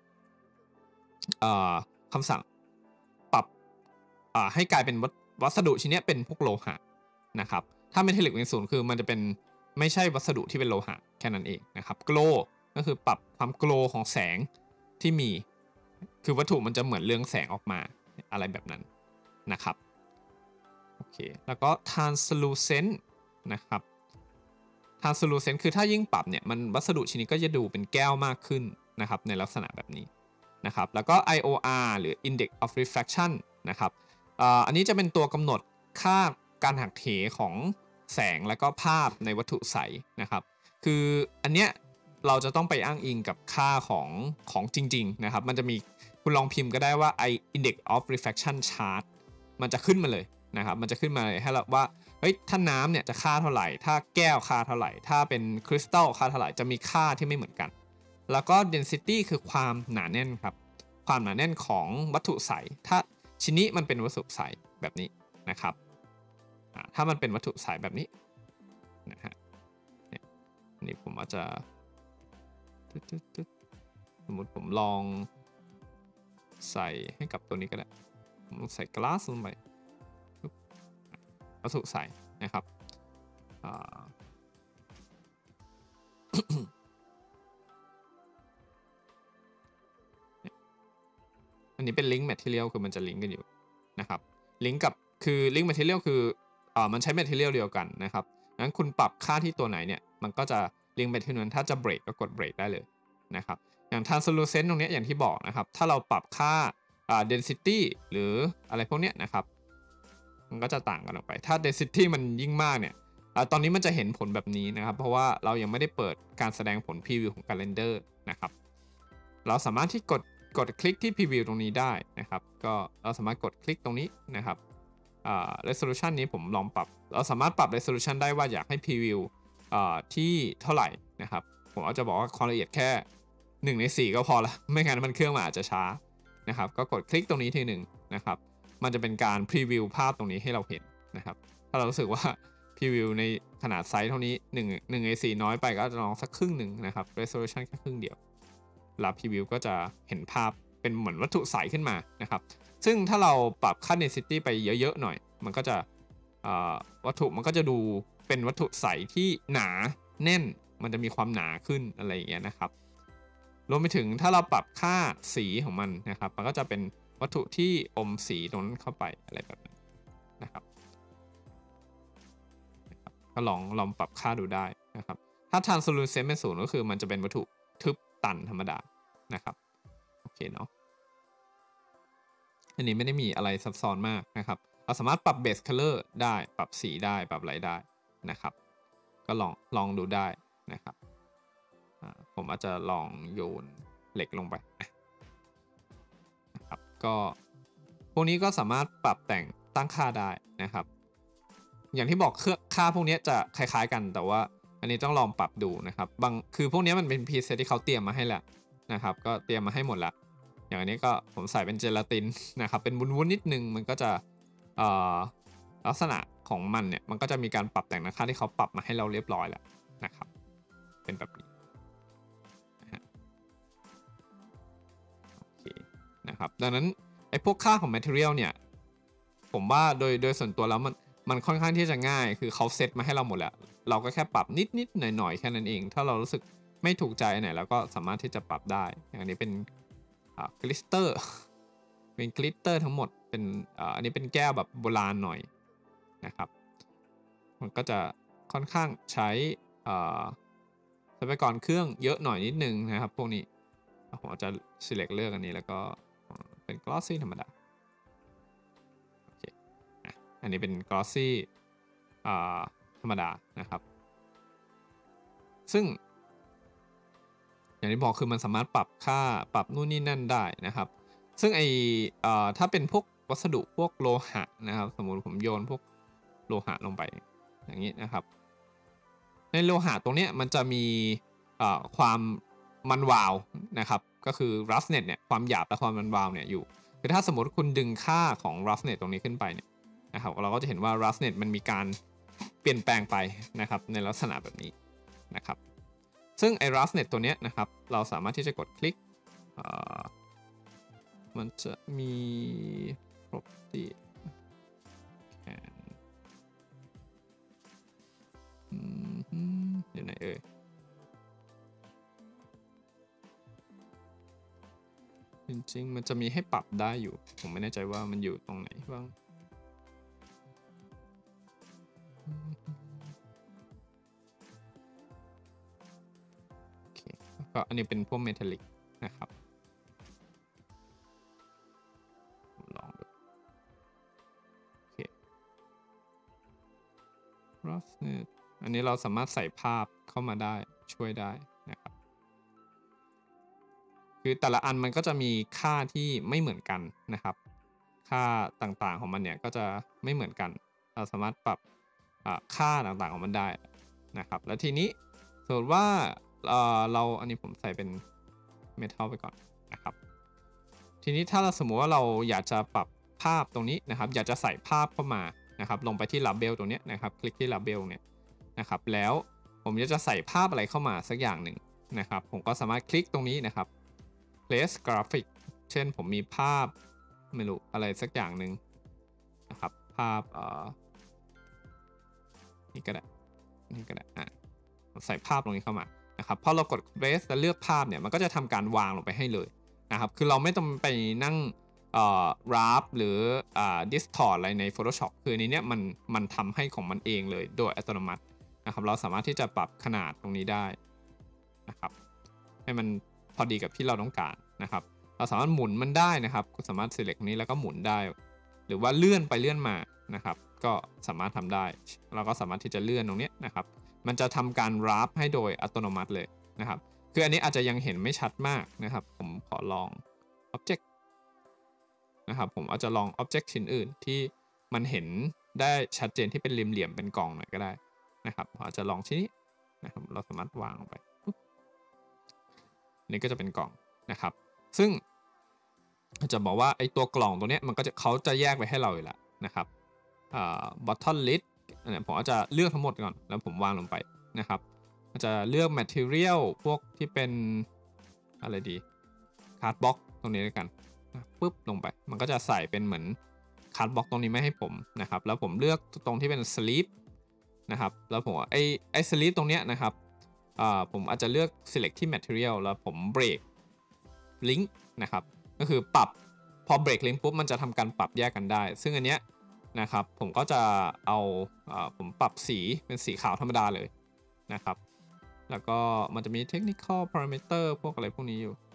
คำสั่งปรับให้กลายเป็นวัสดุชิ้นนี้เป็นพวกโลหะนะครับถ้า metallic เป็น0คือมันจะเป็นไม่ใช่วัสดุที่เป็นโลหะแค่นั้นเองนะครับ glow ก็คือปรับความ glow ของแสงที่มีคือวัตถุมันจะเหมือนเรืองแสงออกมาอะไรแบบนั้นนะครับโอเคแล้วก็ translucent นะครับ translucent คือถ้ายิ่งปรับเนี่ยมันวัสดุชิ้นนี้ก็จะดูเป็นแก้วมากขึ้นนะครับในลักษณะแบบนี้นะครับแล้วก็ IOR หรือ Index of Refraction นะครับอันนี้จะเป็นตัวกำหนดค่าการหักเหของแสงและก็ภาพในวัตถุใสนะครับคืออันเนี้ยเราจะต้องไปอ้างอิงกับค่าของจริงๆนะครับมันจะมีคุณลองพิมพ์ก็ได้ว่า Index of Refraction Chart มันจะขึ้นมาเลยนะครับมันจะขึ้นมาเลยให้เราว่าเฮ้ยถ้าน้ำเนี่ยจะค่าเท่าไหร่ถ้าแก้วค่าเท่าไหร่ถ้าเป็นคริสตัลค่าเท่าไหร่จะมีค่าที่ไม่เหมือนกันแล้วก็ density คือความหนาแน่นครับความหนาแน่นของวัตถุใสถ้าชิ้นนี้มันเป็นวัตถุใสแบบนี้นะครับถ้ามันเป็นวัตถุใสแบบนี้นะฮะนี่ผมอาจจะสมมติผมลองใส่ให้กับตัวนี้ก็ได้ผมใส่ glass ลงไปวัตถุใสนะครับอันนี้เป็น link material คือมันจะลิงก์กันอยู่นะครับลิงก์กับคือ link material คือมันใช้ material เดียวกันนะครับงั้นคุณปรับค่าที่ตัวไหนเนี่ยมันก็จะ link material นั้นถ้าจะเบรกก็กดเบรกได้เลยนะครับอย่าง translucent ตรงนี้อย่างที่บอกนะครับถ้าเราปรับค่าdensity หรืออะไรพวกเนี้ยนะครับมันก็จะต่างกันออกไปถ้า density มันยิ่งมากเนี่ยตอนนี้มันจะเห็นผลแบบนี้นะครับเพราะว่าเรายังไม่ได้เปิดการแสดงผล preview ของ calendar นะครับเราสามารถที่กดคลิกที่ preview ตรงนี้ได้นะครับก็เราสามารถกดคลิกตรงนี้นะครับresolution นี้ผมลองปรับเราสามารถปรับ resolution ได้ว่าอยากให้ preview ที่เท่าไหร่นะครับผมอาจจะบอกว่าความละเอียดแค่1 ใน 4ก็พอละไม่งั้นมันเครื่องมันอาจจะช้านะครับก็กดคลิกตรงนี้ทีหนึ่งนะครับมันจะเป็นการพรีวิวภาพตรงนี้ให้เราเห็นนะครับถ้าเรารู้สึกว่าพรีวิวในขนาดไซส์เท่านี้1 ใน 4น้อยไปก็จะลองสักครึ่งหนึ่งนะครับ resolution แค่ครึ่งเดียวแล้วพรีวิวก็จะเห็นภาพเป็นเหมือนวัตถุใสขึ้นมานะครับซึ่งถ้าเราปรับค่า density ไปเยอะๆหน่อยมันก็จะวัตถุมันก็จะดูเป็นวัตถุใสที่หนาแน่นมันจะมีความหนาขึ้นอะไรอย่างเงี้ยนะครับรวมไปถึงถ้าเราปรับค่าสีของมันนะครับมันก็จะเป็นวัตถุที่อมสีตรงนั้นเข้าไปอะไรแบบนั้นนะครับก็ลองปรับค่าดูได้นะครับถ้า translucent เป็น0ก็คือมันจะเป็นวัตถุทึบตันธรรมดานะครับโอเคเนาะอันนี้ไม่ได้มีอะไรซับซ้อนมากนะครับเราสามารถปรับ base color ได้ปรับสีได้ปรับอะไรได้นะครับก็ลองดูได้นะครับผมอาจจะลองโยนเหล็กลงไปนะครับก็พวกนี้ก็สามารถปรับแต่งตั้งค่าได้นะครับอย่างที่บอกค่าพวกนี้จะคล้ายๆกันแต่ว่าอันนี้ต้องลองปรับดูนะครับคือพวกนี้มันเป็น preset ที่เขาเตรียมมาให้แล้วนะครับก็เตรียมมาให้หมดแล้วอย่างอันนี้ก็ผมใส่เป็นเจลาตินนะครับเป็นวุ้นๆนิดนึงมันก็จะลักษณะของมันเนี่ยมันก็จะมีการปรับแต่งค่าที่เขาปรับมาให้เราเรียบร้อยแล้วนะครับเป็นแบบนี้โอเคนะครับดังนั้นไอ้พวกค่าของ material เนี่ยผมว่าโดยส่วนตัวแล้วมันค่อนข้างที่จะง่ายคือเขาเซตมาให้เราหมดแล้วเราก็แค่ปรับนิดหน่อยแค่นั้นเองถ้าเรารู้สึกไม่ถูกใจไหนแล้วก็สามารถที่จะปรับได้อย่างนี้เป็นกลิสเตอร์เป็นกลิตเตอร์ทั้งหมดเป็นอันนี้เป็นแก้วแบบโบราณหน่อยนะครับมันก็จะค่อนข้างใช้ทรัพยากรเครื่องเยอะหน่อยนิดนึงนะครับพวกนี้ผมจะ select เลือกอันนี้แล้วก็เป็น glossy ธรรมดาโอเคอันนี้เป็น glossy ธรรมดานะครับซึ่งอย่างที่บอกคือมันสามารถปรับค่าปรับนู่นนี่นั่นได้นะครับซึ่งถ้าเป็นพวกวัสดุพวกโลหะนะครับสมมุติผมโยนพวกโลหะลงไปอย่างนี้นะครับในโลหะตรงนี้มันจะมีความมันวาวนะครับก็คือ roughness เนี่ยความหยาบและความมันวาวเนี่ยอยู่คือถ้าสมมติคุณดึงค่าของ roughness ตรงนี้ขึ้นไปเนี่ยนะครับเราก็จะเห็นว่า roughness มันมีการเปลี่ยนแปลงไปนะครับในลักษณะแบบนี้นะครับซึ่งไอ้ roughness ตัวเนี้ยนะครับเราสามารถที่จะกดคลิกมันจะมี property อยู่ไหนจริงๆมันจะมีให้ปรับได้อยู่ผมไม่แน่ใจว่ามันอยู่ตรงไหนบ้างโอเคก็อันนี้เป็นพวกเมทัลลิกนะครับลองดูโอเค roughness อันนี้เราสามารถใส่ภาพเข้ามาได้ช่วยได้นะครับคือแต่ละอันมันก็จะมีค่าที่ไม่เหมือนกันนะครับค่าต่างๆของมันเนี่ยก็จะไม่เหมือนกันเราสามารถปรับค่าต่างๆของมันได้นะครับแล้วทีนี้สมมติว่าอันนี้ผมใส่เป็นเมทัลไปก่อนนะครับทีนี้ถ้าเราสมมติว่าเราอยากจะปรับภาพตรงนี้นะครับอยากจะใส่ภาพเข้ามานะครับลงไปที่ label ตรงนี้นะครับคลิกที่ label เนี่ยนะครับแล้วผมจะใส่ภาพอะไรเข้ามาสักอย่างหนึ่งนะครับผมก็สามารถคลิกตรงนี้นะครับ place graphic เช่นผมมีภาพไม่รู้อะไรสักอย่างหนึ่งนะครับภาพนี่ก็ได้ใส่ภาพตรงนี้เข้ามานะครับพอเรากด place แล้วเลือกภาพเนี่ยมันก็จะทำการวางลงไปให้เลยนะครับคือเราไม่ต้องไปนั่งwrap หรือdistort อะไรใน Photoshop คือในนี้มันทำให้ของมันเองเลยโดยอัตโนมัตินะครับเราสามารถที่จะปรับขนาดตรงนี้ได้นะครับให้มันพอดีกับที่เราต้องการนะครับเราสามารถหมุนมันได้นะครับสามารถ select นี้แล้วก็หมุนได้หรือว่าเลื่อนไปเลื่อนมานะครับก็สามารถทำได้เราก็สามารถที่จะเลื่อนตรงนี้นะครับมันจะทำการ wrap ให้โดยอัตโนมัติเลยนะครับคืออันนี้อาจจะยังเห็นไม่ชัดมากนะครับผมขอลอง object นะครับผมอาจจะลอง object ชิ้นอื่นที่มันเห็นได้ชัดเจนที่เป็นเหลี่ยมๆเป็นกล่องหน่อยก็ได้นะครับอาจจะลองชิ้นนี้นะครับเราสามารถวางลงไปนี้ก็จะเป็นกล่องนะครับซึ่งจะบอกว่าไอตัวกล่องตัวนี้มันก็จะเขาจะแยกไปให้เราอยู่แล้วนะครับbottom list เนี่ยผมอาจจะเลือกทั้งหมดก่อนแล้วผมวางลงไปนะครับอาจจะเลือก material พวกที่เป็นอะไรดี cardbox ตรงนี้ด้วยกันปุ๊บลงไปมันก็จะใส่เป็นเหมือน cardbox ตรงนี้ไม่ให้ผมนะครับแล้วผมเลือกตรงที่เป็น sleeve นะครับแล้วผมไอ้ sleeve ตรงเนี้ยนะครับผมอาจจะเลือก select ที่ material แล้วผม break link นะครับก็คือปรับพอ break link ปุ๊บมันจะทำการปรับแยกกันได้ซึ่งอันเนี้ยนะครับผมก็จะเอาผมปรับสีเป็นสีขาวธรรมดาเลยนะครับแล้วก็มันจะมี technical parameter พวกอะไรพวกนี้อยู่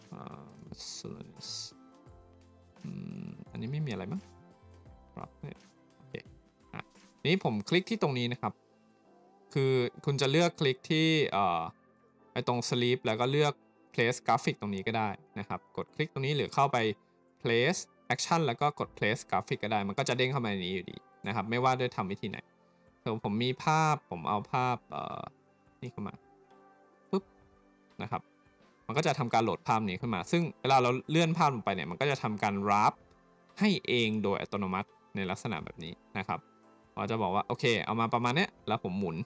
อันนี้ไม่มีอะไรมั้งโอเคนี้ผมคลิกที่ตรงนี้นะครับคือคุณจะเลือกคลิกที่ไอ้ตรง sleeve แล้วก็เลือก place graphic ตรงนี้ก็ได้นะครับกดคลิกตรงนี้หรือเข้าไป place action แล้วก็กด place graphic ก็ได้มันก็จะเด้งเข้ามาในนี้อยู่ดีนะครับไม่ว่าด้วยทำวิธีไหนผมมีภาพผมเอาภาพนี่เข้ามาปุ๊บนะครับมันก็จะทำการโหลดภาพนี้ขึ้นมาซึ่งเวลาเราเลื่อนภาพลงไปเนี่ยมันก็จะทำการ wrap ให้เองโดยอัตโนมัติในลักษณะแบบนี้นะครับเราจะบอกว่าโอเคเอามาประมาณนี้แล้วผมหมุน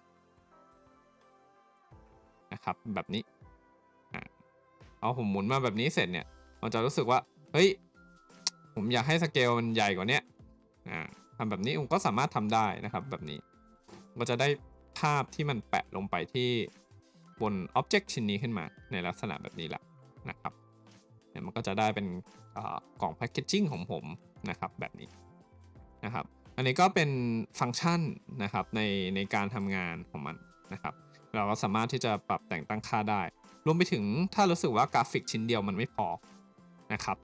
นะครับแบบนี้เอาผมหมุนมาแบบนี้เสร็จเนี่ยมันจะรู้สึกว่าเฮ้ยผมอยากให้สเกลมันใหญ่กว่านี้ทำแบบนี้ผมก็สามารถทำได้นะครับแบบนี้ก็จะได้ภาพที่มันแปะลงไปที่บนอ็อบเจกต์ชิ้นนี้ขึ้นมาในลักษณะแบบนี้แหละนะครับเนี่ยมันก็จะได้เป็นกล่องแพคเกจจิ้งของผมนะครับแบบนี้นะครับอันนี้ก็เป็นฟังก์ชันนะครับในการทำงานของมันนะครับเราก็สามารถที่จะปรับแต่งตั้งค่าได้รวมไปถึงถ้ารู้สึกว่ากราฟิกชิ้นเดียวมันไม่พอนะครับ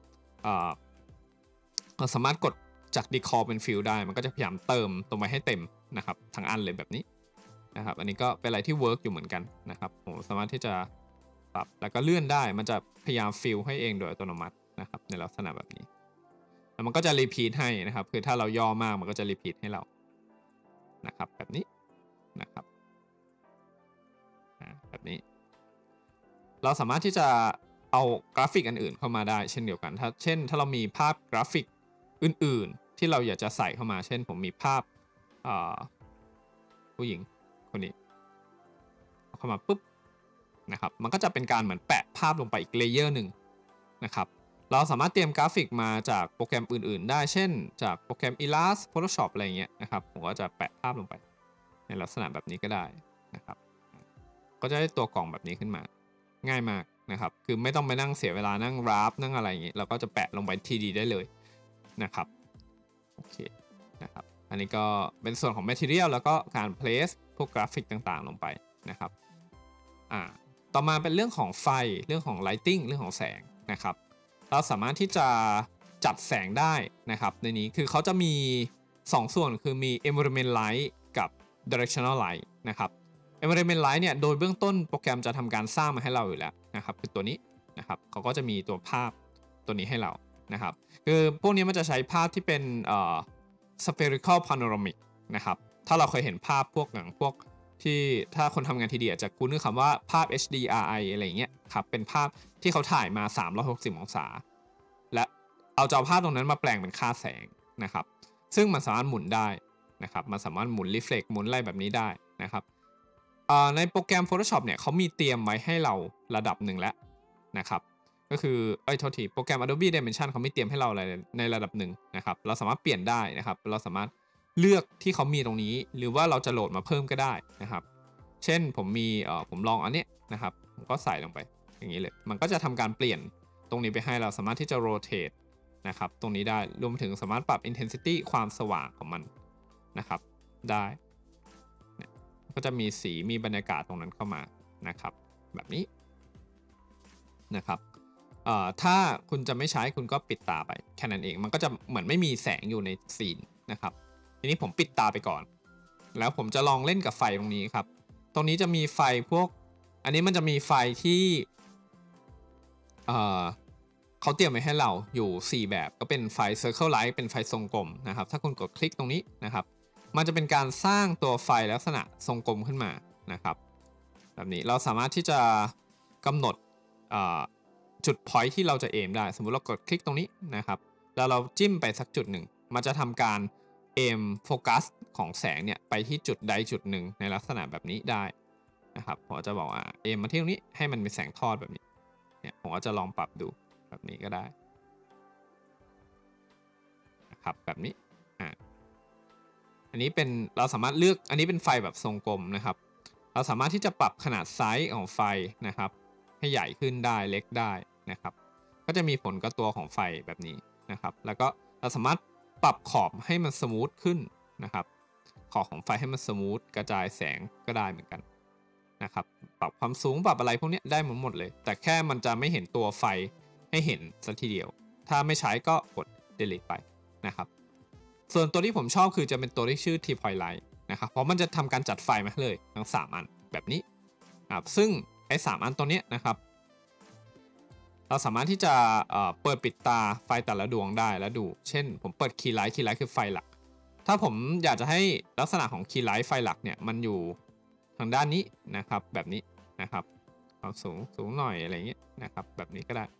เราสามารถกดจาก decor เป็น fill ได้มันก็จะพยายามเติมตรงไปให้เต็มนะครับทั้งอันเลยแบบนี้นะครับอันนี้ก็เป็นอะไรที่ work อยู่เหมือนกันนะครับผมสามารถที่จะปรับแล้วก็เลื่อนได้มันจะพยายาม fill ให้เองโดยอัตโนมัตินะครับในลักษณะแบบนี้แล้วมันก็จะ repeat ให้นะครับคือถ้าเราย่อมากมันก็จะ repeat ให้เรานะครับแบบนี้นะครับแบบนี้เราสามารถที่จะเอากราฟิกอันอื่นเข้ามาได้เช่นเดียวกันถ้าเรามีภาพกราฟิกอื่นๆที่เราอยากจะใส่เข้ามาเช่นผมมีภาพผู้หญิงคนนี้เข้ามาปุ๊บนะครับมันก็จะเป็นการเหมือนแปะภาพลงไปอีกเลเยอร์หนึ่งนะครับเราสามารถเตรียมกราฟิกมาจากโปรแกรมอื่นๆได้เช่นจากโปรแกรม Illustrator Photoshop อะไรเงี้ยนะครับผมก็จะแปะภาพลงไปในลักษณะแบบนี้ก็ได้นะครับก็จะได้ตัวกล่องแบบนี้ขึ้นมาง่ายมากนะครับคือไม่ต้องไปนั่งเสียเวลานั่งราฟนั่งอะไรอย่างนี้เราก็จะแปะลงไปทีดีได้เลยนะครับโอเคนะครับอันนี้ก็เป็นส่วนของ Material แล้วก็การ place พวกกราฟิกต่างๆลงไปนะครับต่อมาเป็นเรื่องของไฟเรื่องของ lighting เรื่องของแสงนะครับเราสามารถที่จะจัดแสงได้นะครับในนี้คือเขาจะมี2ส่วนคือมี environment light กับ directional light นะครับ environment light เนี่ยโดยเบื้องต้นโปรแกรมจะทำการสร้างมาให้เราอยู่แล้วนะครับคือตัวนี้นะครับเขาก็จะมีตัวภาพตัวนี้ให้เรานะครับคือพวกนี้มันจะใช้ภาพที่เป็นspherical panoramic นะครับถ้าเราเคยเห็นภาพพวกหนังพวกที่ถ้าคนทำงานทีเดียจะคุ้นคำว่าภาพ HDRI อะไรเงี้ยครับเป็นภาพที่เขาถ่ายมา360องศาและเอาภาพตรงนั้นมาแปลงเป็นค่าแสงนะครับซึ่งมันสามารถหมุนได้นะครับมันสามารถหมุน reflect หมุนอะไรแบบนี้ได้นะครับในโปรแกรม Photoshop เนี่ยเขามีเตรียมไว้ให้เราระดับหนึ่งแล้วนะครับก็คือโทษทีโปรแกรม Adobe Dimension เขาไม่เตรียมให้เราอะไรในระดับหนึ่งนะครับเราสามารถเปลี่ยนได้นะครับเราสามารถเลือกที่เขามีตรงนี้หรือว่าเราจะโหลดมาเพิ่มก็ได้นะครับเช่นผมลองอันนี้นะครับผมก็ใส่ลงไปอย่างนี้เลยมันก็จะทำการเปลี่ยนตรงนี้ไปให้เราสามารถที่จะ rotate นะครับตรงนี้ได้รวมถึงสามารถปรับ intensity ความสว่างของมันนะครับได้ก็จะมีสีมีบรรยากาศตรงนั้นเข้ามานะครับแบบนี้นะครับถ้าคุณจะไม่ใช้คุณก็ปิดตาไปแค่นั้นเองมันก็จะเหมือนไม่มีแสงอยู่ในซีนนะครับทีนี้ผมปิดตาไปก่อนแล้วผมจะลองเล่นกับไฟตรงนี้ครับตรงนี้จะมีไฟพวกอันนี้มันจะมีไฟที่เขาเตรียมไว้ให้เราอยู่4แบบก็เป็นไฟ Circle Light เป็นไฟทรงกลมนะครับถ้าคุณกดคลิกตรงนี้นะครับมันจะเป็นการสร้างตัวไฟลักษณะทรงกลมขึ้นมานะครับแบบนี้เราสามารถที่จะกำหนดจุด point ที่เราจะเอมได้สมมุติเรากดคลิกตรงนี้นะครับแล้วเราจิ้มไปสักจุดหนึ่งมันจะทำการเอมโฟกัสของแสงเนี่ยไปที่จุดใดจุดหนึ่งในลักษณะแบบนี้ได้นะครับผมจะบอกว่าเอมมาที่ตรงนี้ให้มันมีแสงทอดแบบนี้เนี่ยผมก็จะลองปรับดูแบบนี้ก็ได้นะครับแบบนี้อันนี้เป็นเราสามารถเลือกอันนี้เป็นไฟแบบทรงกลมนะครับเราสามารถที่จะปรับขนาดไซส์ของไฟนะครับให้ใหญ่ขึ้นได้เล็กได้นะครับก็จะมีผลกับตัวของไฟแบบนี้นะครับแล้วก็เราสามารถปรับขอบให้มันสมูทขึ้นนะครับขอบของไฟให้มันสมูทกระจายแสงก็ได้เหมือนกันนะครับปรับความสูงปรับอะไรพวกนี้ได้หมดเลยแต่แค่มันจะไม่เห็นตัวไฟให้เห็นสักทีเดียวถ้าไม่ใช้ก็กด delete ไปนะครับส่วนตัวที่ผมชอบคือจะเป็นตัวที่ชื่อ T-Point Light นะครับเพราะมันจะทำการจัดไฟมาเลยทั้ง3อันแบบนี้ครับซึ่งไอ้3อันตัวนี้นะครับเราสามารถที่จะเปิดปิดตาไฟแต่ละดวงได้แล้วดูเช่นผมเปิดคีย์ไลท์คือไฟหลักถ้าผมอยากจะให้ลักษณะของคีย์ไลท์ไฟหลักเนี่ยมันอยู่ทางด้านนี้นะครับแบบนี้นะครับความสูงหน่อยอะไรเงี้ยนะครับแบบนี้ก็ได้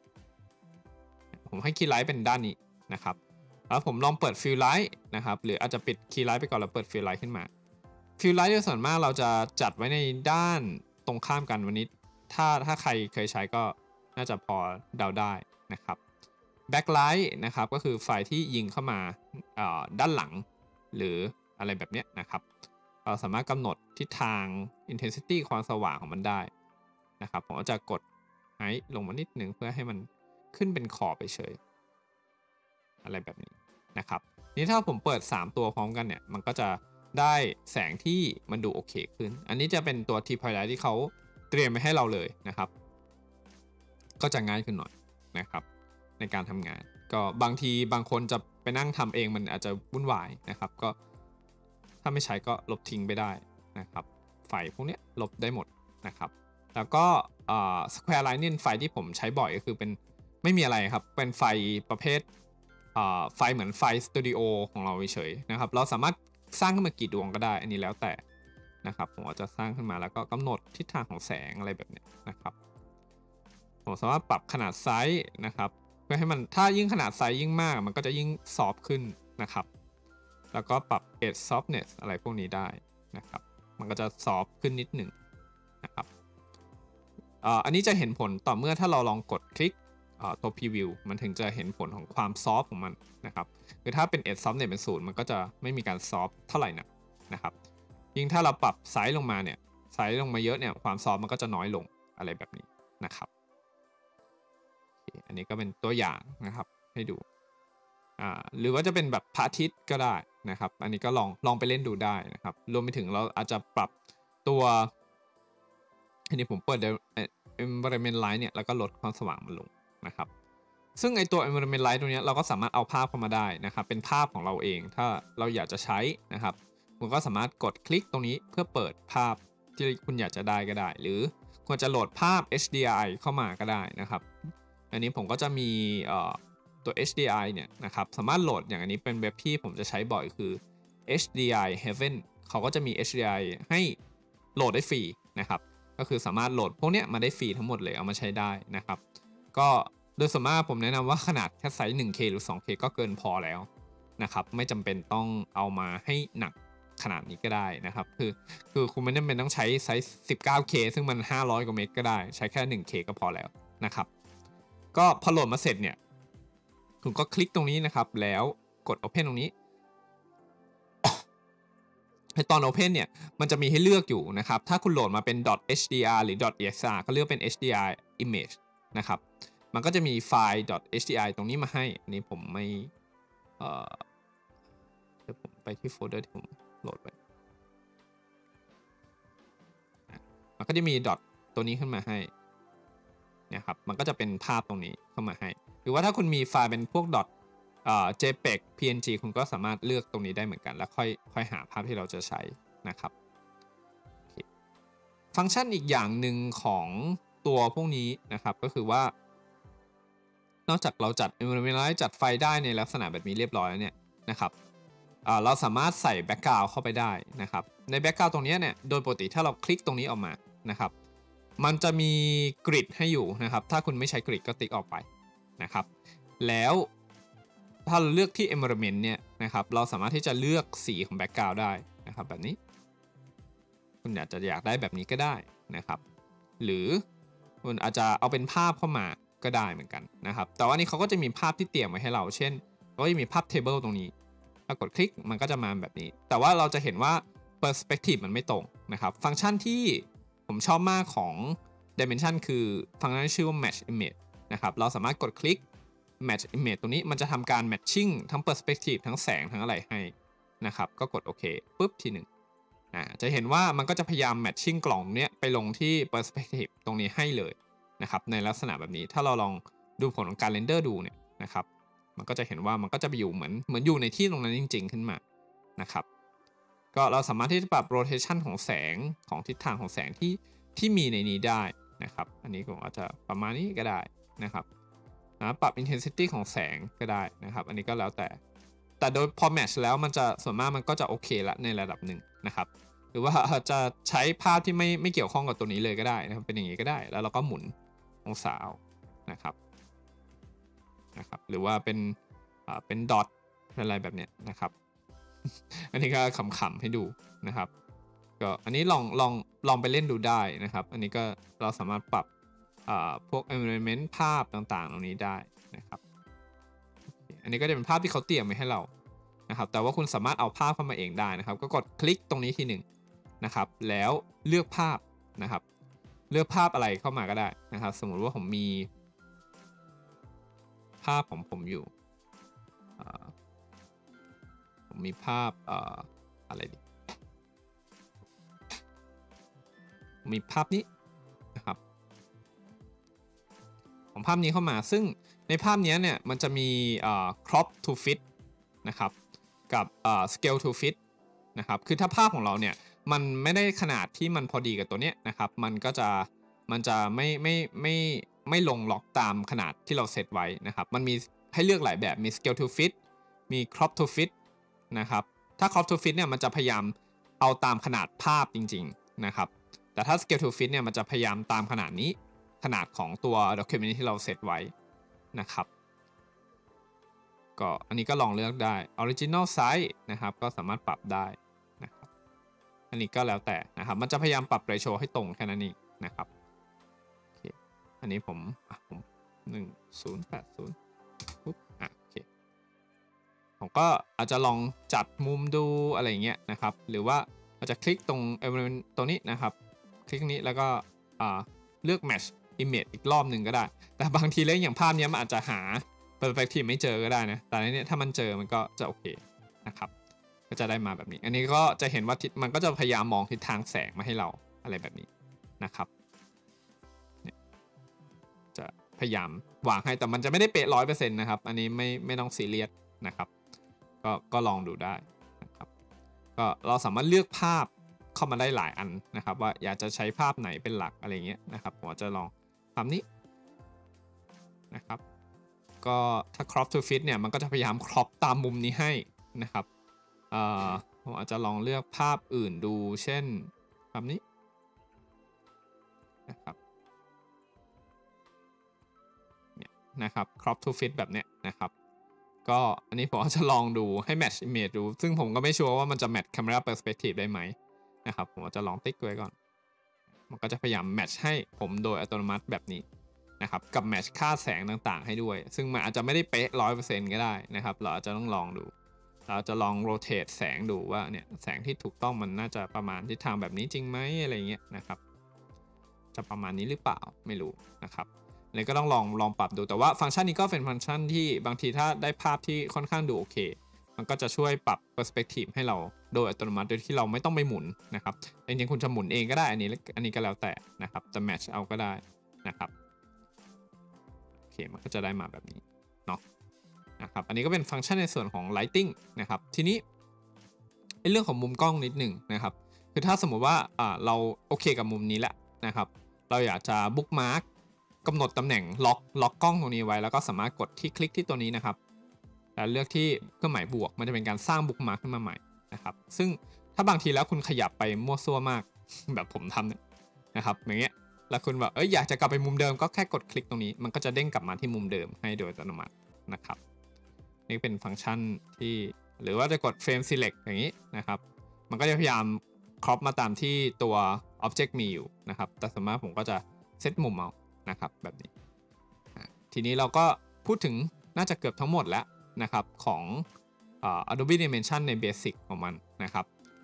ผมให้คีย์ไลท์เป็นด้านนี้นะครับแล้วผมลองเปิดฟิลไลท์นะครับหรืออาจจะปิดคีย์ไลท์ไปก่อนแล้วเปิดฟิลไลท์ขึ้นมาฟิลไลท์โดยส่วนมากเราจะจัดไว้ในด้านตรงข้ามกันวันนี้ถ้าใครเคยใช้ก็น่าจะพอเดาได้นะครับแบ็คไลท์นะครับก็คือไฟที่ยิงเข้ามาด้านหลังหรืออะไรแบบนี้นะครับเราสามารถกำหนดทิศทาง intensity ความสว่างของมันได้นะครับผมก็จะกดไฮลงมานิดนึงเพื่อให้มันขึ้นเป็นขอบไปเฉยอะไรแบบนี้นะครับนี่ถ้าผมเปิด3ตัวพร้อมกันเนี่ยมันก็จะได้แสงที่มันดูโอเคขึ้นอันนี้จะเป็นตัว T-Point Light ที่เขาเตรียมไปให้เราเลยนะครับก็จะง่ายขึ้นหน่อยนะครับในการทำงานก็บางทีบางคนจะไปนั่งทำเองมันอาจจะวุ่นวายนะครับก็ถ้าไม่ใช้ก็ลบทิ้งไปได้นะครับไฟพวกนี้ลบได้หมดนะครับแล้วก็Square Line ไฟที่ผมใช้บ่อยก็คือเป็นไม่มีอะไรครับเป็นไฟประเภทไฟเหมือนไฟสตูดิโอของเราเฉยๆนะครับเราสามารถสร้างขึ้นมากี่ดวงก็ได้อันนี้แล้วแต่นะครับผมจะสร้างขึ้นมาแล้วก็กำหนดทิศทางของแสงอะไรแบบนี้นะครับผมสามารถปรับขนาดไซส์นะครับเพื่อให้มันถ้ายิ่งขนาดไซส์ยิ่งมากมันก็จะยิ่งซอฟต์ขึ้นนะครับแล้วก็ปรับ edge softness อะไรพวกนี้ได้นะครับมันก็จะซอฟต์ขึ้นนิดหนึ่งนะครับอันนี้จะเห็นผลต่อเมื่อถ้าเราลองกดคลิกตัว preview มันถึงจะเห็นผลของความซอฟต์ของมันนะครับคือถ้าเป็น edge softness เป็น0มันก็จะไม่มีการซอฟต์เท่าไหร่นะครับยิ่งถ้าเราปรับไซส์ลงมาเนี่ยไซส์ลงมาเยอะเนี่ยความซอฟต์มันก็จะน้อยลงอะไรแบบนี้นะครับอันนี้ก็เป็นตัวอย่างนะครับให้ดูหรือว่าจะเป็นแบบพระอาทิตย์ก็ได้นะครับอันนี้ก็ลองไปเล่นดูได้นะครับรวมไปถึงเราอาจจะปรับตัวอันนี้ผมเปิด environment light เนี่ยแล้วก็ลดความสว่างมันลงนะครับซึ่งไอตัว environment light ตัวนี้เราก็สามารถเอาภาพเข้ามาได้นะครับเป็นภาพของเราเองถ้าเราอยากจะใช้นะครับคุณก็สามารถกดคลิกตรงนี้เพื่อเปิดภาพที่คุณอยากจะได้ก็ได้หรือควรจะโหลดภาพ HDRI เข้ามาก็ได้นะครับอันนี้ผมก็จะมีตัว HDRI เนี่ยนะครับสามารถโหลดอย่างอันนี้เป็นเว็บที่ผมจะใช้บ่อยคือ HDRI Heaven เขาก็จะมี HDRI ให้โหลดได้ฟรีนะครับก็คือสามารถโหลดพวกนี้มาได้ฟรีทั้งหมดเลยเอามาใช้ได้นะครับก็โดยส่วนมากผมแนะนำว่าขนาดแค่ไซส์ 1K หรือ 2K ก็เกินพอแล้วนะครับไม่จำเป็นต้องเอามาให้หนักขนาดนี้ก็ได้นะครับคือคุณไม่จำเป็นต้องใช้ไซส์ 19K ซึ่งมัน500กว่าเมกก็ได้ใช้แค่ 1K ก็พอแล้วนะครับก็พอโหลดมาเสร็จเนี่ยคุณก็คลิกตรงนี้นะครับแล้วกด Open ตรงนี้ในตอน Open เนี่ยมันจะมีให้เลือกอยู่นะครับถ้าคุณโหลดมาเป็น .hdr หรือ .exr ก็เลือกเป็น HDR image นะครับมันก็จะมีไฟล์ .hdr ตรงนี้มาให้อันนี้ผมไม่เดี๋ยวผมไปที่โฟลเดอร์ที่ผมโหลดไปมันก็จะมี ตัวนี้ขึ้นมาให้เนี่ยครับมันก็จะเป็นภาพตรงนี้เข้ามาให้หรือว่าถ้าคุณมีไฟล์เป็นพวก JPEG PNG คุณก็สามารถเลือกตรงนี้ได้เหมือนกันแล้วค่อยหาภาพที่เราจะใช้นะครับฟังก์ชันอีกอย่างหนึ่งของตัวพวกนี้นะครับก็คือว่านอกจากเราจัด environment light จัดไฟได้ในลักษณะแบบนี้เรียบร้อยแล้วเนี่ยนะครับเราสามารถใส่ background เข้าไปได้นะครับใน background ตรงนี้เนี่ยโดยปกติถ้าเราคลิกตรงนี้ออกมานะครับมันจะมีกริดให้อยู่นะครับถ้าคุณไม่ใช้กริดก็ติ๊กออกไปนะครับแล้วถ้าเราเลือกที่ environment เนี่ยนะครับเราสามารถที่จะเลือกสีของ background ได้นะครับแบบนี้คุณอยากได้แบบนี้ก็ได้นะครับหรือคุณอาจจะเอาเป็นภาพเข้ามาก็ได้เหมือนกันนะครับแต่ว่านี้เขาก็จะมีภาพที่เตรียมไว้ให้เราเช่นก็จะมีภาพ table ตรงนี้ถ้ากดคลิกมันก็จะมาแบบนี้แต่ว่าเราจะเห็นว่า perspective มันไม่ตรงนะครับฟังก์ชันที่ผมชอบมากของ dimension คือฟังก์ชันชื่อว่า match image นะครับเราสามารถกดคลิก match image ตรงนี้มันจะทำการ matching ทั้ง perspective ทั้งแสงทั้งอะไรให้นะครับก็กดโอเคปุ๊บทีหนึ่งจะเห็นว่ามันก็จะพยายาม matching กล่องเนี้ยไปลงที่ perspective ตรงนี้ให้เลยนะครับในลักษณะแบบนี้ถ้าเราลองดูผลของการ render ดูเนี่ยนะครับมันก็จะเห็นว่ามันก็จะไปอยู่เหมือนอยู่ในที่ตรงนั้นจริงๆขึ้นมานะครับก็เราสามารถที่จะปรับ rotation ของแสงของทิศทางของแสงที่มีในนี้ได้นะครับอันนี้ผมอาจจะประมาณนี้ก็ได้นะครับปรับ intensity ของแสงก็ได้นะครับอันนี้ก็แล้วแต่โดยพอ match แล้วมันจะส่วนมากมันก็จะโอเคละในระดับหนึ่งนะครับหรือว่าจะใช้ภาพที่ไม่เกี่ยวข้องกับตัวนี้เลยก็ได้นะครับเป็นอย่างนี้ก็ได้แล้วเราก็หมุนองศานะครับหรือว่าเป็นดอทเป็นอะไรแบบเนี้ยนะครับ อันนี้ก็ขำๆให้ดูนะครับก็อันนี้ลองไปเล่นดูได้นะครับอันนี้ก็เราสามารถปรับพวก environment ภาพต่างๆตรงนี้ได้นะครับอันนี้ก็จะเป็นภาพที่เขาเตรียมไว้ให้เรานะครับแต่ว่าคุณสามารถเอาภาพเข้ามาเองได้นะครับก็กดคลิกตรงนี้ทีหนึ่งนะครับแล้วเลือกภาพนะครับเลือกภาพอะไรเข้ามาก็ได้นะครับสมมุติว่าผมมีภาพของผมอยู่ผมมีภาพอะไรดีมีภาพนี้นะครับของภาพนี้เข้ามาซึ่งในภาพนี้เนี่ยมันจะมีcrop to fit นะครับกับscale to fit นะครับคือถ้าภาพของเราเนี่ยมันไม่ได้ขนาดที่มันพอดีกับตัวเนี้ยนะครับมันจะไม่ลงล็อกตามขนาดที่เราเซตไว้นะครับมันมีให้เลือกหลายแบบมี scale to fit มี crop to fit นะครับถ้า crop to fit เนี่ยมันจะพยายามเอาตามขนาดภาพจริงๆนะครับแต่ถ้า scale to fit เนี่ยมันจะพยายามตามขนาดนี้ขนาดของตัว document ที่เราเซตไว้นะครับก็อันนี้ก็ลองเลือกได้ original size นะครับก็สามารถปรับได้นะครับอันนี้ก็แล้วแต่นะครับมันจะพยายามปรับ ratio ให้ตรงแค่นั้นเองนะครับโอเคอันนี้ผม1080ปุ๊บโอเคผมก็อาจจะลองจัดมุมดูอะไรเงี้ยนะครับหรือว่าอาจจะคลิกตรง element ตัวนี้นะครับคลิกนี้แล้วก็เลือก match image อีกรอบหนึ่งก็ได้แต่บางทีเล่นอย่างภาพนี้มันอาจจะหา perspective ไม่เจอก็ได้นะแต่ในนี้ถ้ามันเจอมันก็จะโอเคนะครับก็จะได้มาแบบนี้อันนี้ก็จะเห็นว่ามันก็จะพยายามมองทิศทางแสงมาให้เราอะไรแบบนี้นะครับจะพยายามวางให้แต่มันจะไม่ได้เป๊ะ 100% นะครับอันนี้ไม่ต้องซีเรียสนะครับก็ลองดูได้นะครับก็เราสามารถเลือกภาพเข้ามาได้หลายอันนะครับว่าอยากจะใช้ภาพไหนเป็นหลักอะไรเงี้ยนะครับผมจะลองภาพนี้นะครับก็ถ้า crop to fit เนี่ยมันก็จะพยายาม crop ตามมุมนี้ให้นะครับผมอาจจะลองเลือกภาพอื่นดูเช่นภาพนี้นะครับ crop to fit แบบเนี้ยนะครับก็อันนี้ผมจะลองดูให้ match image ดูซึ่งผมก็ไม่ชัวร์ว่ามันจะ match camera perspective ได้ไหมนะครับผมจะลองติ๊กไว้ก่อนมันก็จะพยายาม match ให้ผมโดยอัตโนมัติแบบนี้นะครับกับ match ค่าแสงต่างๆให้ด้วยซึ่งมันอาจจะไม่ได้เป๊ะ 100% ก็ได้นะครับเราอาจจะต้องลองดูเราจะลอง rotate แสงดูว่าเนี่ยแสงที่ถูกต้องมันน่าจะประมาณทิศทางแบบนี้จริงไหมอะไรเงี้ยนะครับจะประมาณนี้หรือเปล่าไม่รู้นะครับเลยก็ต้องลองปรับดูแต่ว่าฟังก์ชันนี้ก็เป็นฟังก์ชันที่บางทีถ้าได้ภาพที่ค่อนข้างดูโอเคมันก็จะช่วยปรับ perspective ให้เราโดยอัตโนมัติโดยที่เราไม่ต้องไปหมุนนะครับจริงๆคุณจะหมุนเองก็ได้อันนี้ก็แล้วแต่นะครับจะ match เอาก็ได้นะครับโอเคมันก็จะได้มาแบบนี้เนาะนะครับอันนี้ก็เป็นฟังก์ชันในส่วนของ lighting นะครับทีนี้เรื่องของมุมกล้องนิดหนึ่งนะครับคือถ้าสมมุติว่าเราโอเคกับมุมนี้แหละนะครับเราอยากจะ bookmarkกำหนดตำแหน่งล็อกกล้องตรงนี้ไว้แล้วก็สามารถกดที่คลิกที่ตัวนี้นะครับแล้วเลือกที่เครื่องหมายบวกมันจะเป็นการสร้างบุ๊กมาร์คขึ้นมาใหม่นะครับซึ่งถ้าบางทีแล้วคุณขยับไปมั่วซั่วมาก แบบผมทำเนี่ยนะครับอย่างเงี้ยแล้วคุณแบบอยากจะกลับไปมุมเดิมก็แค่กดคลิกตรงนี้มันก็จะเด้งกลับมาที่มุมเดิมให้โดยอัตโนมัตินะครับนี่เป็นฟังก์ชันที่หรือว่าจะกด frame select อย่างนี้นะครับมันก็จะพยายามครอปมาตามที่ตัว object มีอยู่นะครับแต่ส่วนมากผมก็จะเซตมุมเอานะครับแบบนี้ทีนี้เราก็พูดถึงน่าจะเกือบทั้งหมดแล้วนะครับของAdobe Dimension ใน Basic ของมันนะครับ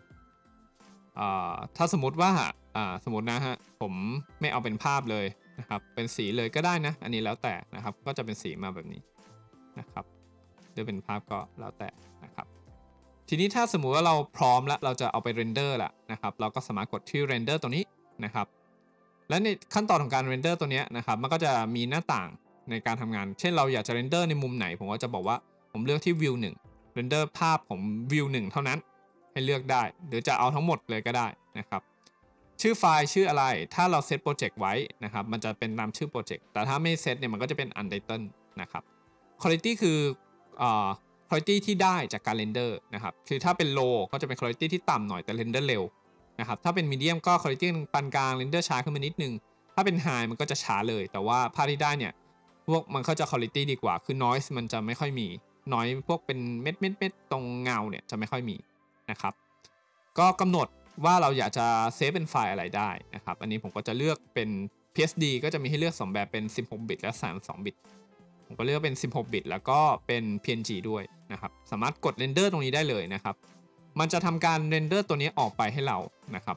ถ้าสมมติว่าสมมตินะฮะผมไม่เอาเป็นภาพเลยนะครับเป็นสีเลยก็ได้นะอันนี้แล้วแต่นะครับก็จะเป็นสีมาแบบนี้นะครับหรือเป็นภาพก็แล้วแต่นะครับทีนี้ถ้าสมมุติว่าเราพร้อมแล้วเราจะเอาไปเรนเดอร์ละนะครับเราก็สามารถกดที่เรนเดอร์ตัวนี้นะครับและในขั้นตอนของการเรนเดอร์ตัวนี้นะครับมันก็จะมีหน้าต่างในการทำงานเช่นเราอยากจะเรนเดอร์ในมุมไหนผมก็จะบอกว่าผมเลือกที่วิว1เรนเดอร์ภาพผมวิว1เท่านั้นให้เลือกได้หรือจะเอาทั้งหมดเลยก็ได้นะครับชื่อไฟล์ชื่ออะไรถ้าเราเซตโปรเจกต์ไว้นะครับมันจะเป็นตามชื่อโปรเจกต์แต่ถ้าไม่เซตเนี่ยมันก็จะเป็น untitled นะครับ quality คือquality ที่ได้จากการเรนเดอร์นะครับคือถ้าเป็น low ก็จะเป็น quality ที่ต่ำหน่อยแต่เรนเดอร์เร็วนะครับถ้าเป็น medium ก็ quality ปานกลางเรนเดอร์ช้าขึ้นมานิดนึงถ้าเป็น high มันก็จะช้าเลยแต่ว่าภาพที่ได้เนี่ยพวกมันก็จะ quality ดีกว่าคือ noise มันจะไม่ค่อยมี noise พวกเป็นเม็ดตรงเงาเนี่ยจะไม่ค่อยมีนะครับก็กำหนดว่าเราอยากจะเซฟเป็นไฟล์อะไรได้นะครับอันนี้ผมก็จะเลือกเป็น PSD ก็จะมีให้เลือก2แบบเป็น16 บิตและ32 บิตผมก็เลือกเป็น16 บิตแล้วก็เป็น PNG ด้วยนะครับสามารถกดเรนเดอร์ตรงนี้ได้เลยนะครับมันจะทำการเรนเดอร์ตัวนี้ออกไปให้เรานะครับ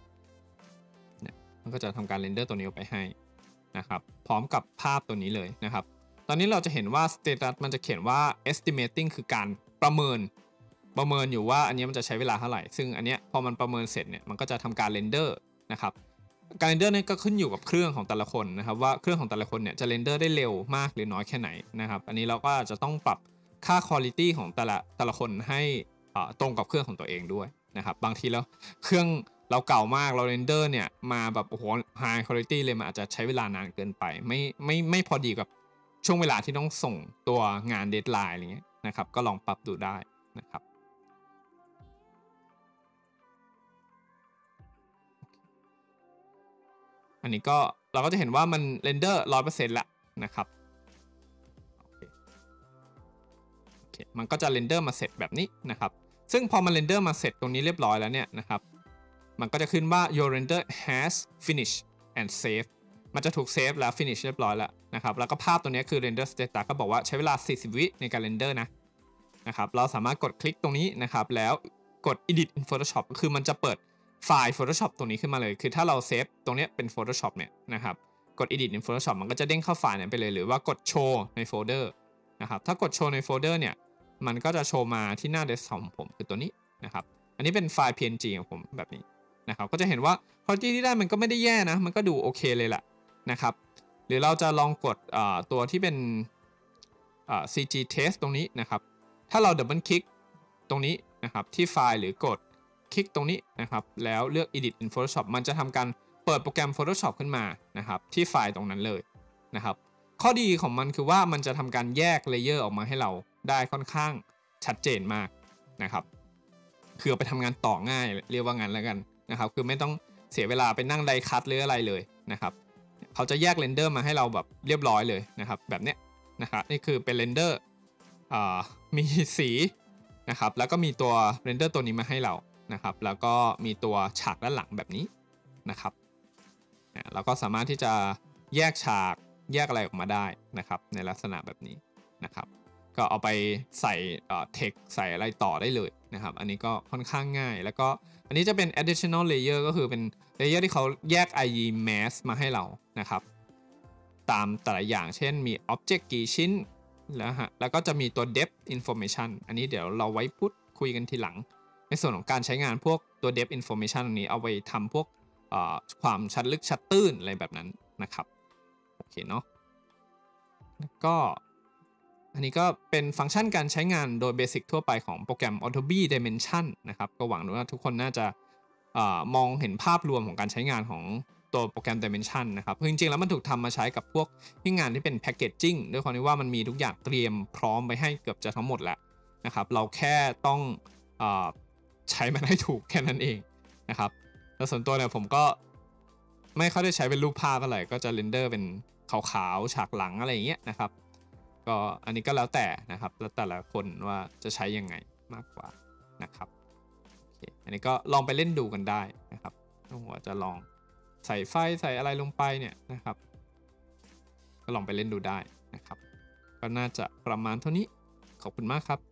มันก็จะทำการเรนเดอร์ตัวนี้ออกไปให้นะครับพร้อมกับภาพตัวนี้เลยนะครับตอนนี้เราจะเห็นว่า status มันจะเขียนว่า estimating คือการประเมินอยู่ว่าอันนี้มันจะใช้เวลาเท่าไหร่ซึ่งอันเนี้ยพอมันประเมินเสร็จเนี่ยมันก็จะทำการเรนเดอร์นะครับการเรนเดอร์นี่ก็ขึ้นอยู่กับเครื่องของแต่ละคนนะครับว่าเครื่องของแต่ละคนเนี่ยจะเรนเดอร์ได้เร็วมากหรือน้อยแค่ไหนนะครับอันนี้เราก็จะต้องปรับค่า quality ของแต่ละคนให้ตรงกับเครื่องของตัวเองด้วยนะครับบางทีแล้วเครื่องเราเก่ามากเราเรนเดอร์เนี่ยมาแบบโอ้โห high quality เลยมันอาจจะใช้เวลานานเกินไปไม่พอดีกับช่วงเวลาที่ต้องส่งตัวงานเดดไลน์อะไรเงี้ยนะครับก็ลองปรับดูได้นะครับอันนี้ก็เราก็จะเห็นว่ามันเรนเดอร์ 100% แล้วนะครับโอเคมันก็จะเรนเดอร์มาเสร็จแบบนี้นะครับซึ่งพอมันเรนเดอร์มาเสร็จตรงนี้เรียบร้อยแล้วเนี่ยนะครับมันก็จะขึ้นว่า your render has finished and saved มันจะถูกเซฟแล้ว finish เรียบร้อยแล้วนะครับแล้วก็ภาพตัวนี้คือ render status ก็บอกว่าใช้เวลา40 วิในการเรนเดอร์นะครับเราสามารถกดคลิกตรงนี้นะครับแล้วกด edit in Photoshop ก็คือมันจะเปิดไฟล์ Photoshop ตรงนี้ขึ้นมาเลยคือถ้าเราเซฟตรงนี้เป็น Photoshop เนี่ยนะครับกด edit in Photoshop มันก็จะเด้งเข้าไฟล์นั้นไปเลยหรือว่ากดโชว์ในโฟลเดอร์นะครับถ้ากดโชว์ในโฟลเดอร์เนี่ยมันก็จะโชว์มาที่หน้า desktop ของผมคือตัวนี้นะครับอันนี้เป็นไฟล์ PNG ของผมแบบนี้นะครับก็จะเห็นว่า quality ที่ได้มันก็ไม่ได้แย่นะมันก็ดูโอเคเลยแหละนะครับหรือเราจะลองกดตัวที่เป็นCG test ตรงนี้นะครับถ้าเราดับเบิลคลิกตรงนี้นะครับที่ไฟล์หรือกดคลิกตรงนี้นะครับแล้วเลือก edit in Photoshop มันจะทำการเปิดโปรแกรม Photoshop ขึ้นมานะครับที่ไฟล์ตรงนั้นเลยนะครับข้อดีของมันคือว่ามันจะทำการแยกเลเยอร์ออกมาให้เราได้ค่อนข้างชัดเจนมากนะครับคือไปทำงานต่อง่ายเรียกว่างั้นแล้วกันนะครับคือไม่ต้องเสียเวลาไปนั่งไดคัทหรืออะไรเลยนะครับเขาจะแยกเรนเดอร์มาให้เราแบบเรียบร้อยเลยนะครับแบบเนี้ยนะครับนี่คือเป็นเรนเดอร์มีสีนะครับแล้วก็มีตัวเรนเดอร์ตัวนี้มาให้เรานะครับแล้วก็มีตัวฉากด้านหลังแบบนี้นะครับเราก็สามารถที่จะแยกฉากแยกอะไรออกมาได้นะครับในลักษณะแบบนี้นะครับก็เอาไปใส่text ใส่อะไรต่อได้เลยนะครับอันนี้ก็ค่อนข้างง่ายแล้วก็อันนี้จะเป็น additional layer ก็คือเป็น layer ที่เขาแยก IE mask มาให้เรานะครับตามแต่ละอย่างเช่นมี object กี่ชิ้นแล้วก็จะมีตัว depth information อันนี้เดี๋ยวเราไว้พูดคุยกันทีหลังในส่วนของการใช้งานพวกตัว depth information ตรงนี้เอาไปทำพวกความชัดลึกชัดตื้นอะไรแบบนั้นนะครับโอเคเนาะก็อันนี้ก็เป็นฟังก์ชันการใช้งานโดยเบสิกทั่วไปของโปรแกรม Adobe Dimension นะครับก็หวังว่าทุกคนน่าจะมองเห็นภาพรวมของการใช้งานของตัวโปรแกรม Dimension นะครับจริงๆแล้วมันถูกทำมาใช้กับพวกที่งานที่เป็นแพคเกจจิ้งด้วยความที่ว่ามันมีทุกอย่างเตรียมพร้อมไปให้เกือบจะทั้งหมดแล้วนะครับเราแค่ต้องใช้มันให้ถูกแค่นั้นเองนะครับแล้วส่วนตัวเนี่ยผมก็ไม่ค่อยได้ใช้เป็นรูปภาพอะไรก็จะเรนเดอร์เป็นขาวๆฉากหลังอะไรอย่างเงี้ยนะครับก็อันนี้ก็แล้วแต่นะครับแล้วแต่ละคนว่าจะใช้ยังไงมากกว่านะครับโอเคอันนี้ก็ลองไปเล่นดูกันได้นะครับผมว่าจะลองใส่ไฟใส่อะไรลงไปเนี่ยนะครับก็ลองไปเล่นดูได้นะครับก็น่าจะประมาณเท่านี้ขอบคุณมากครับ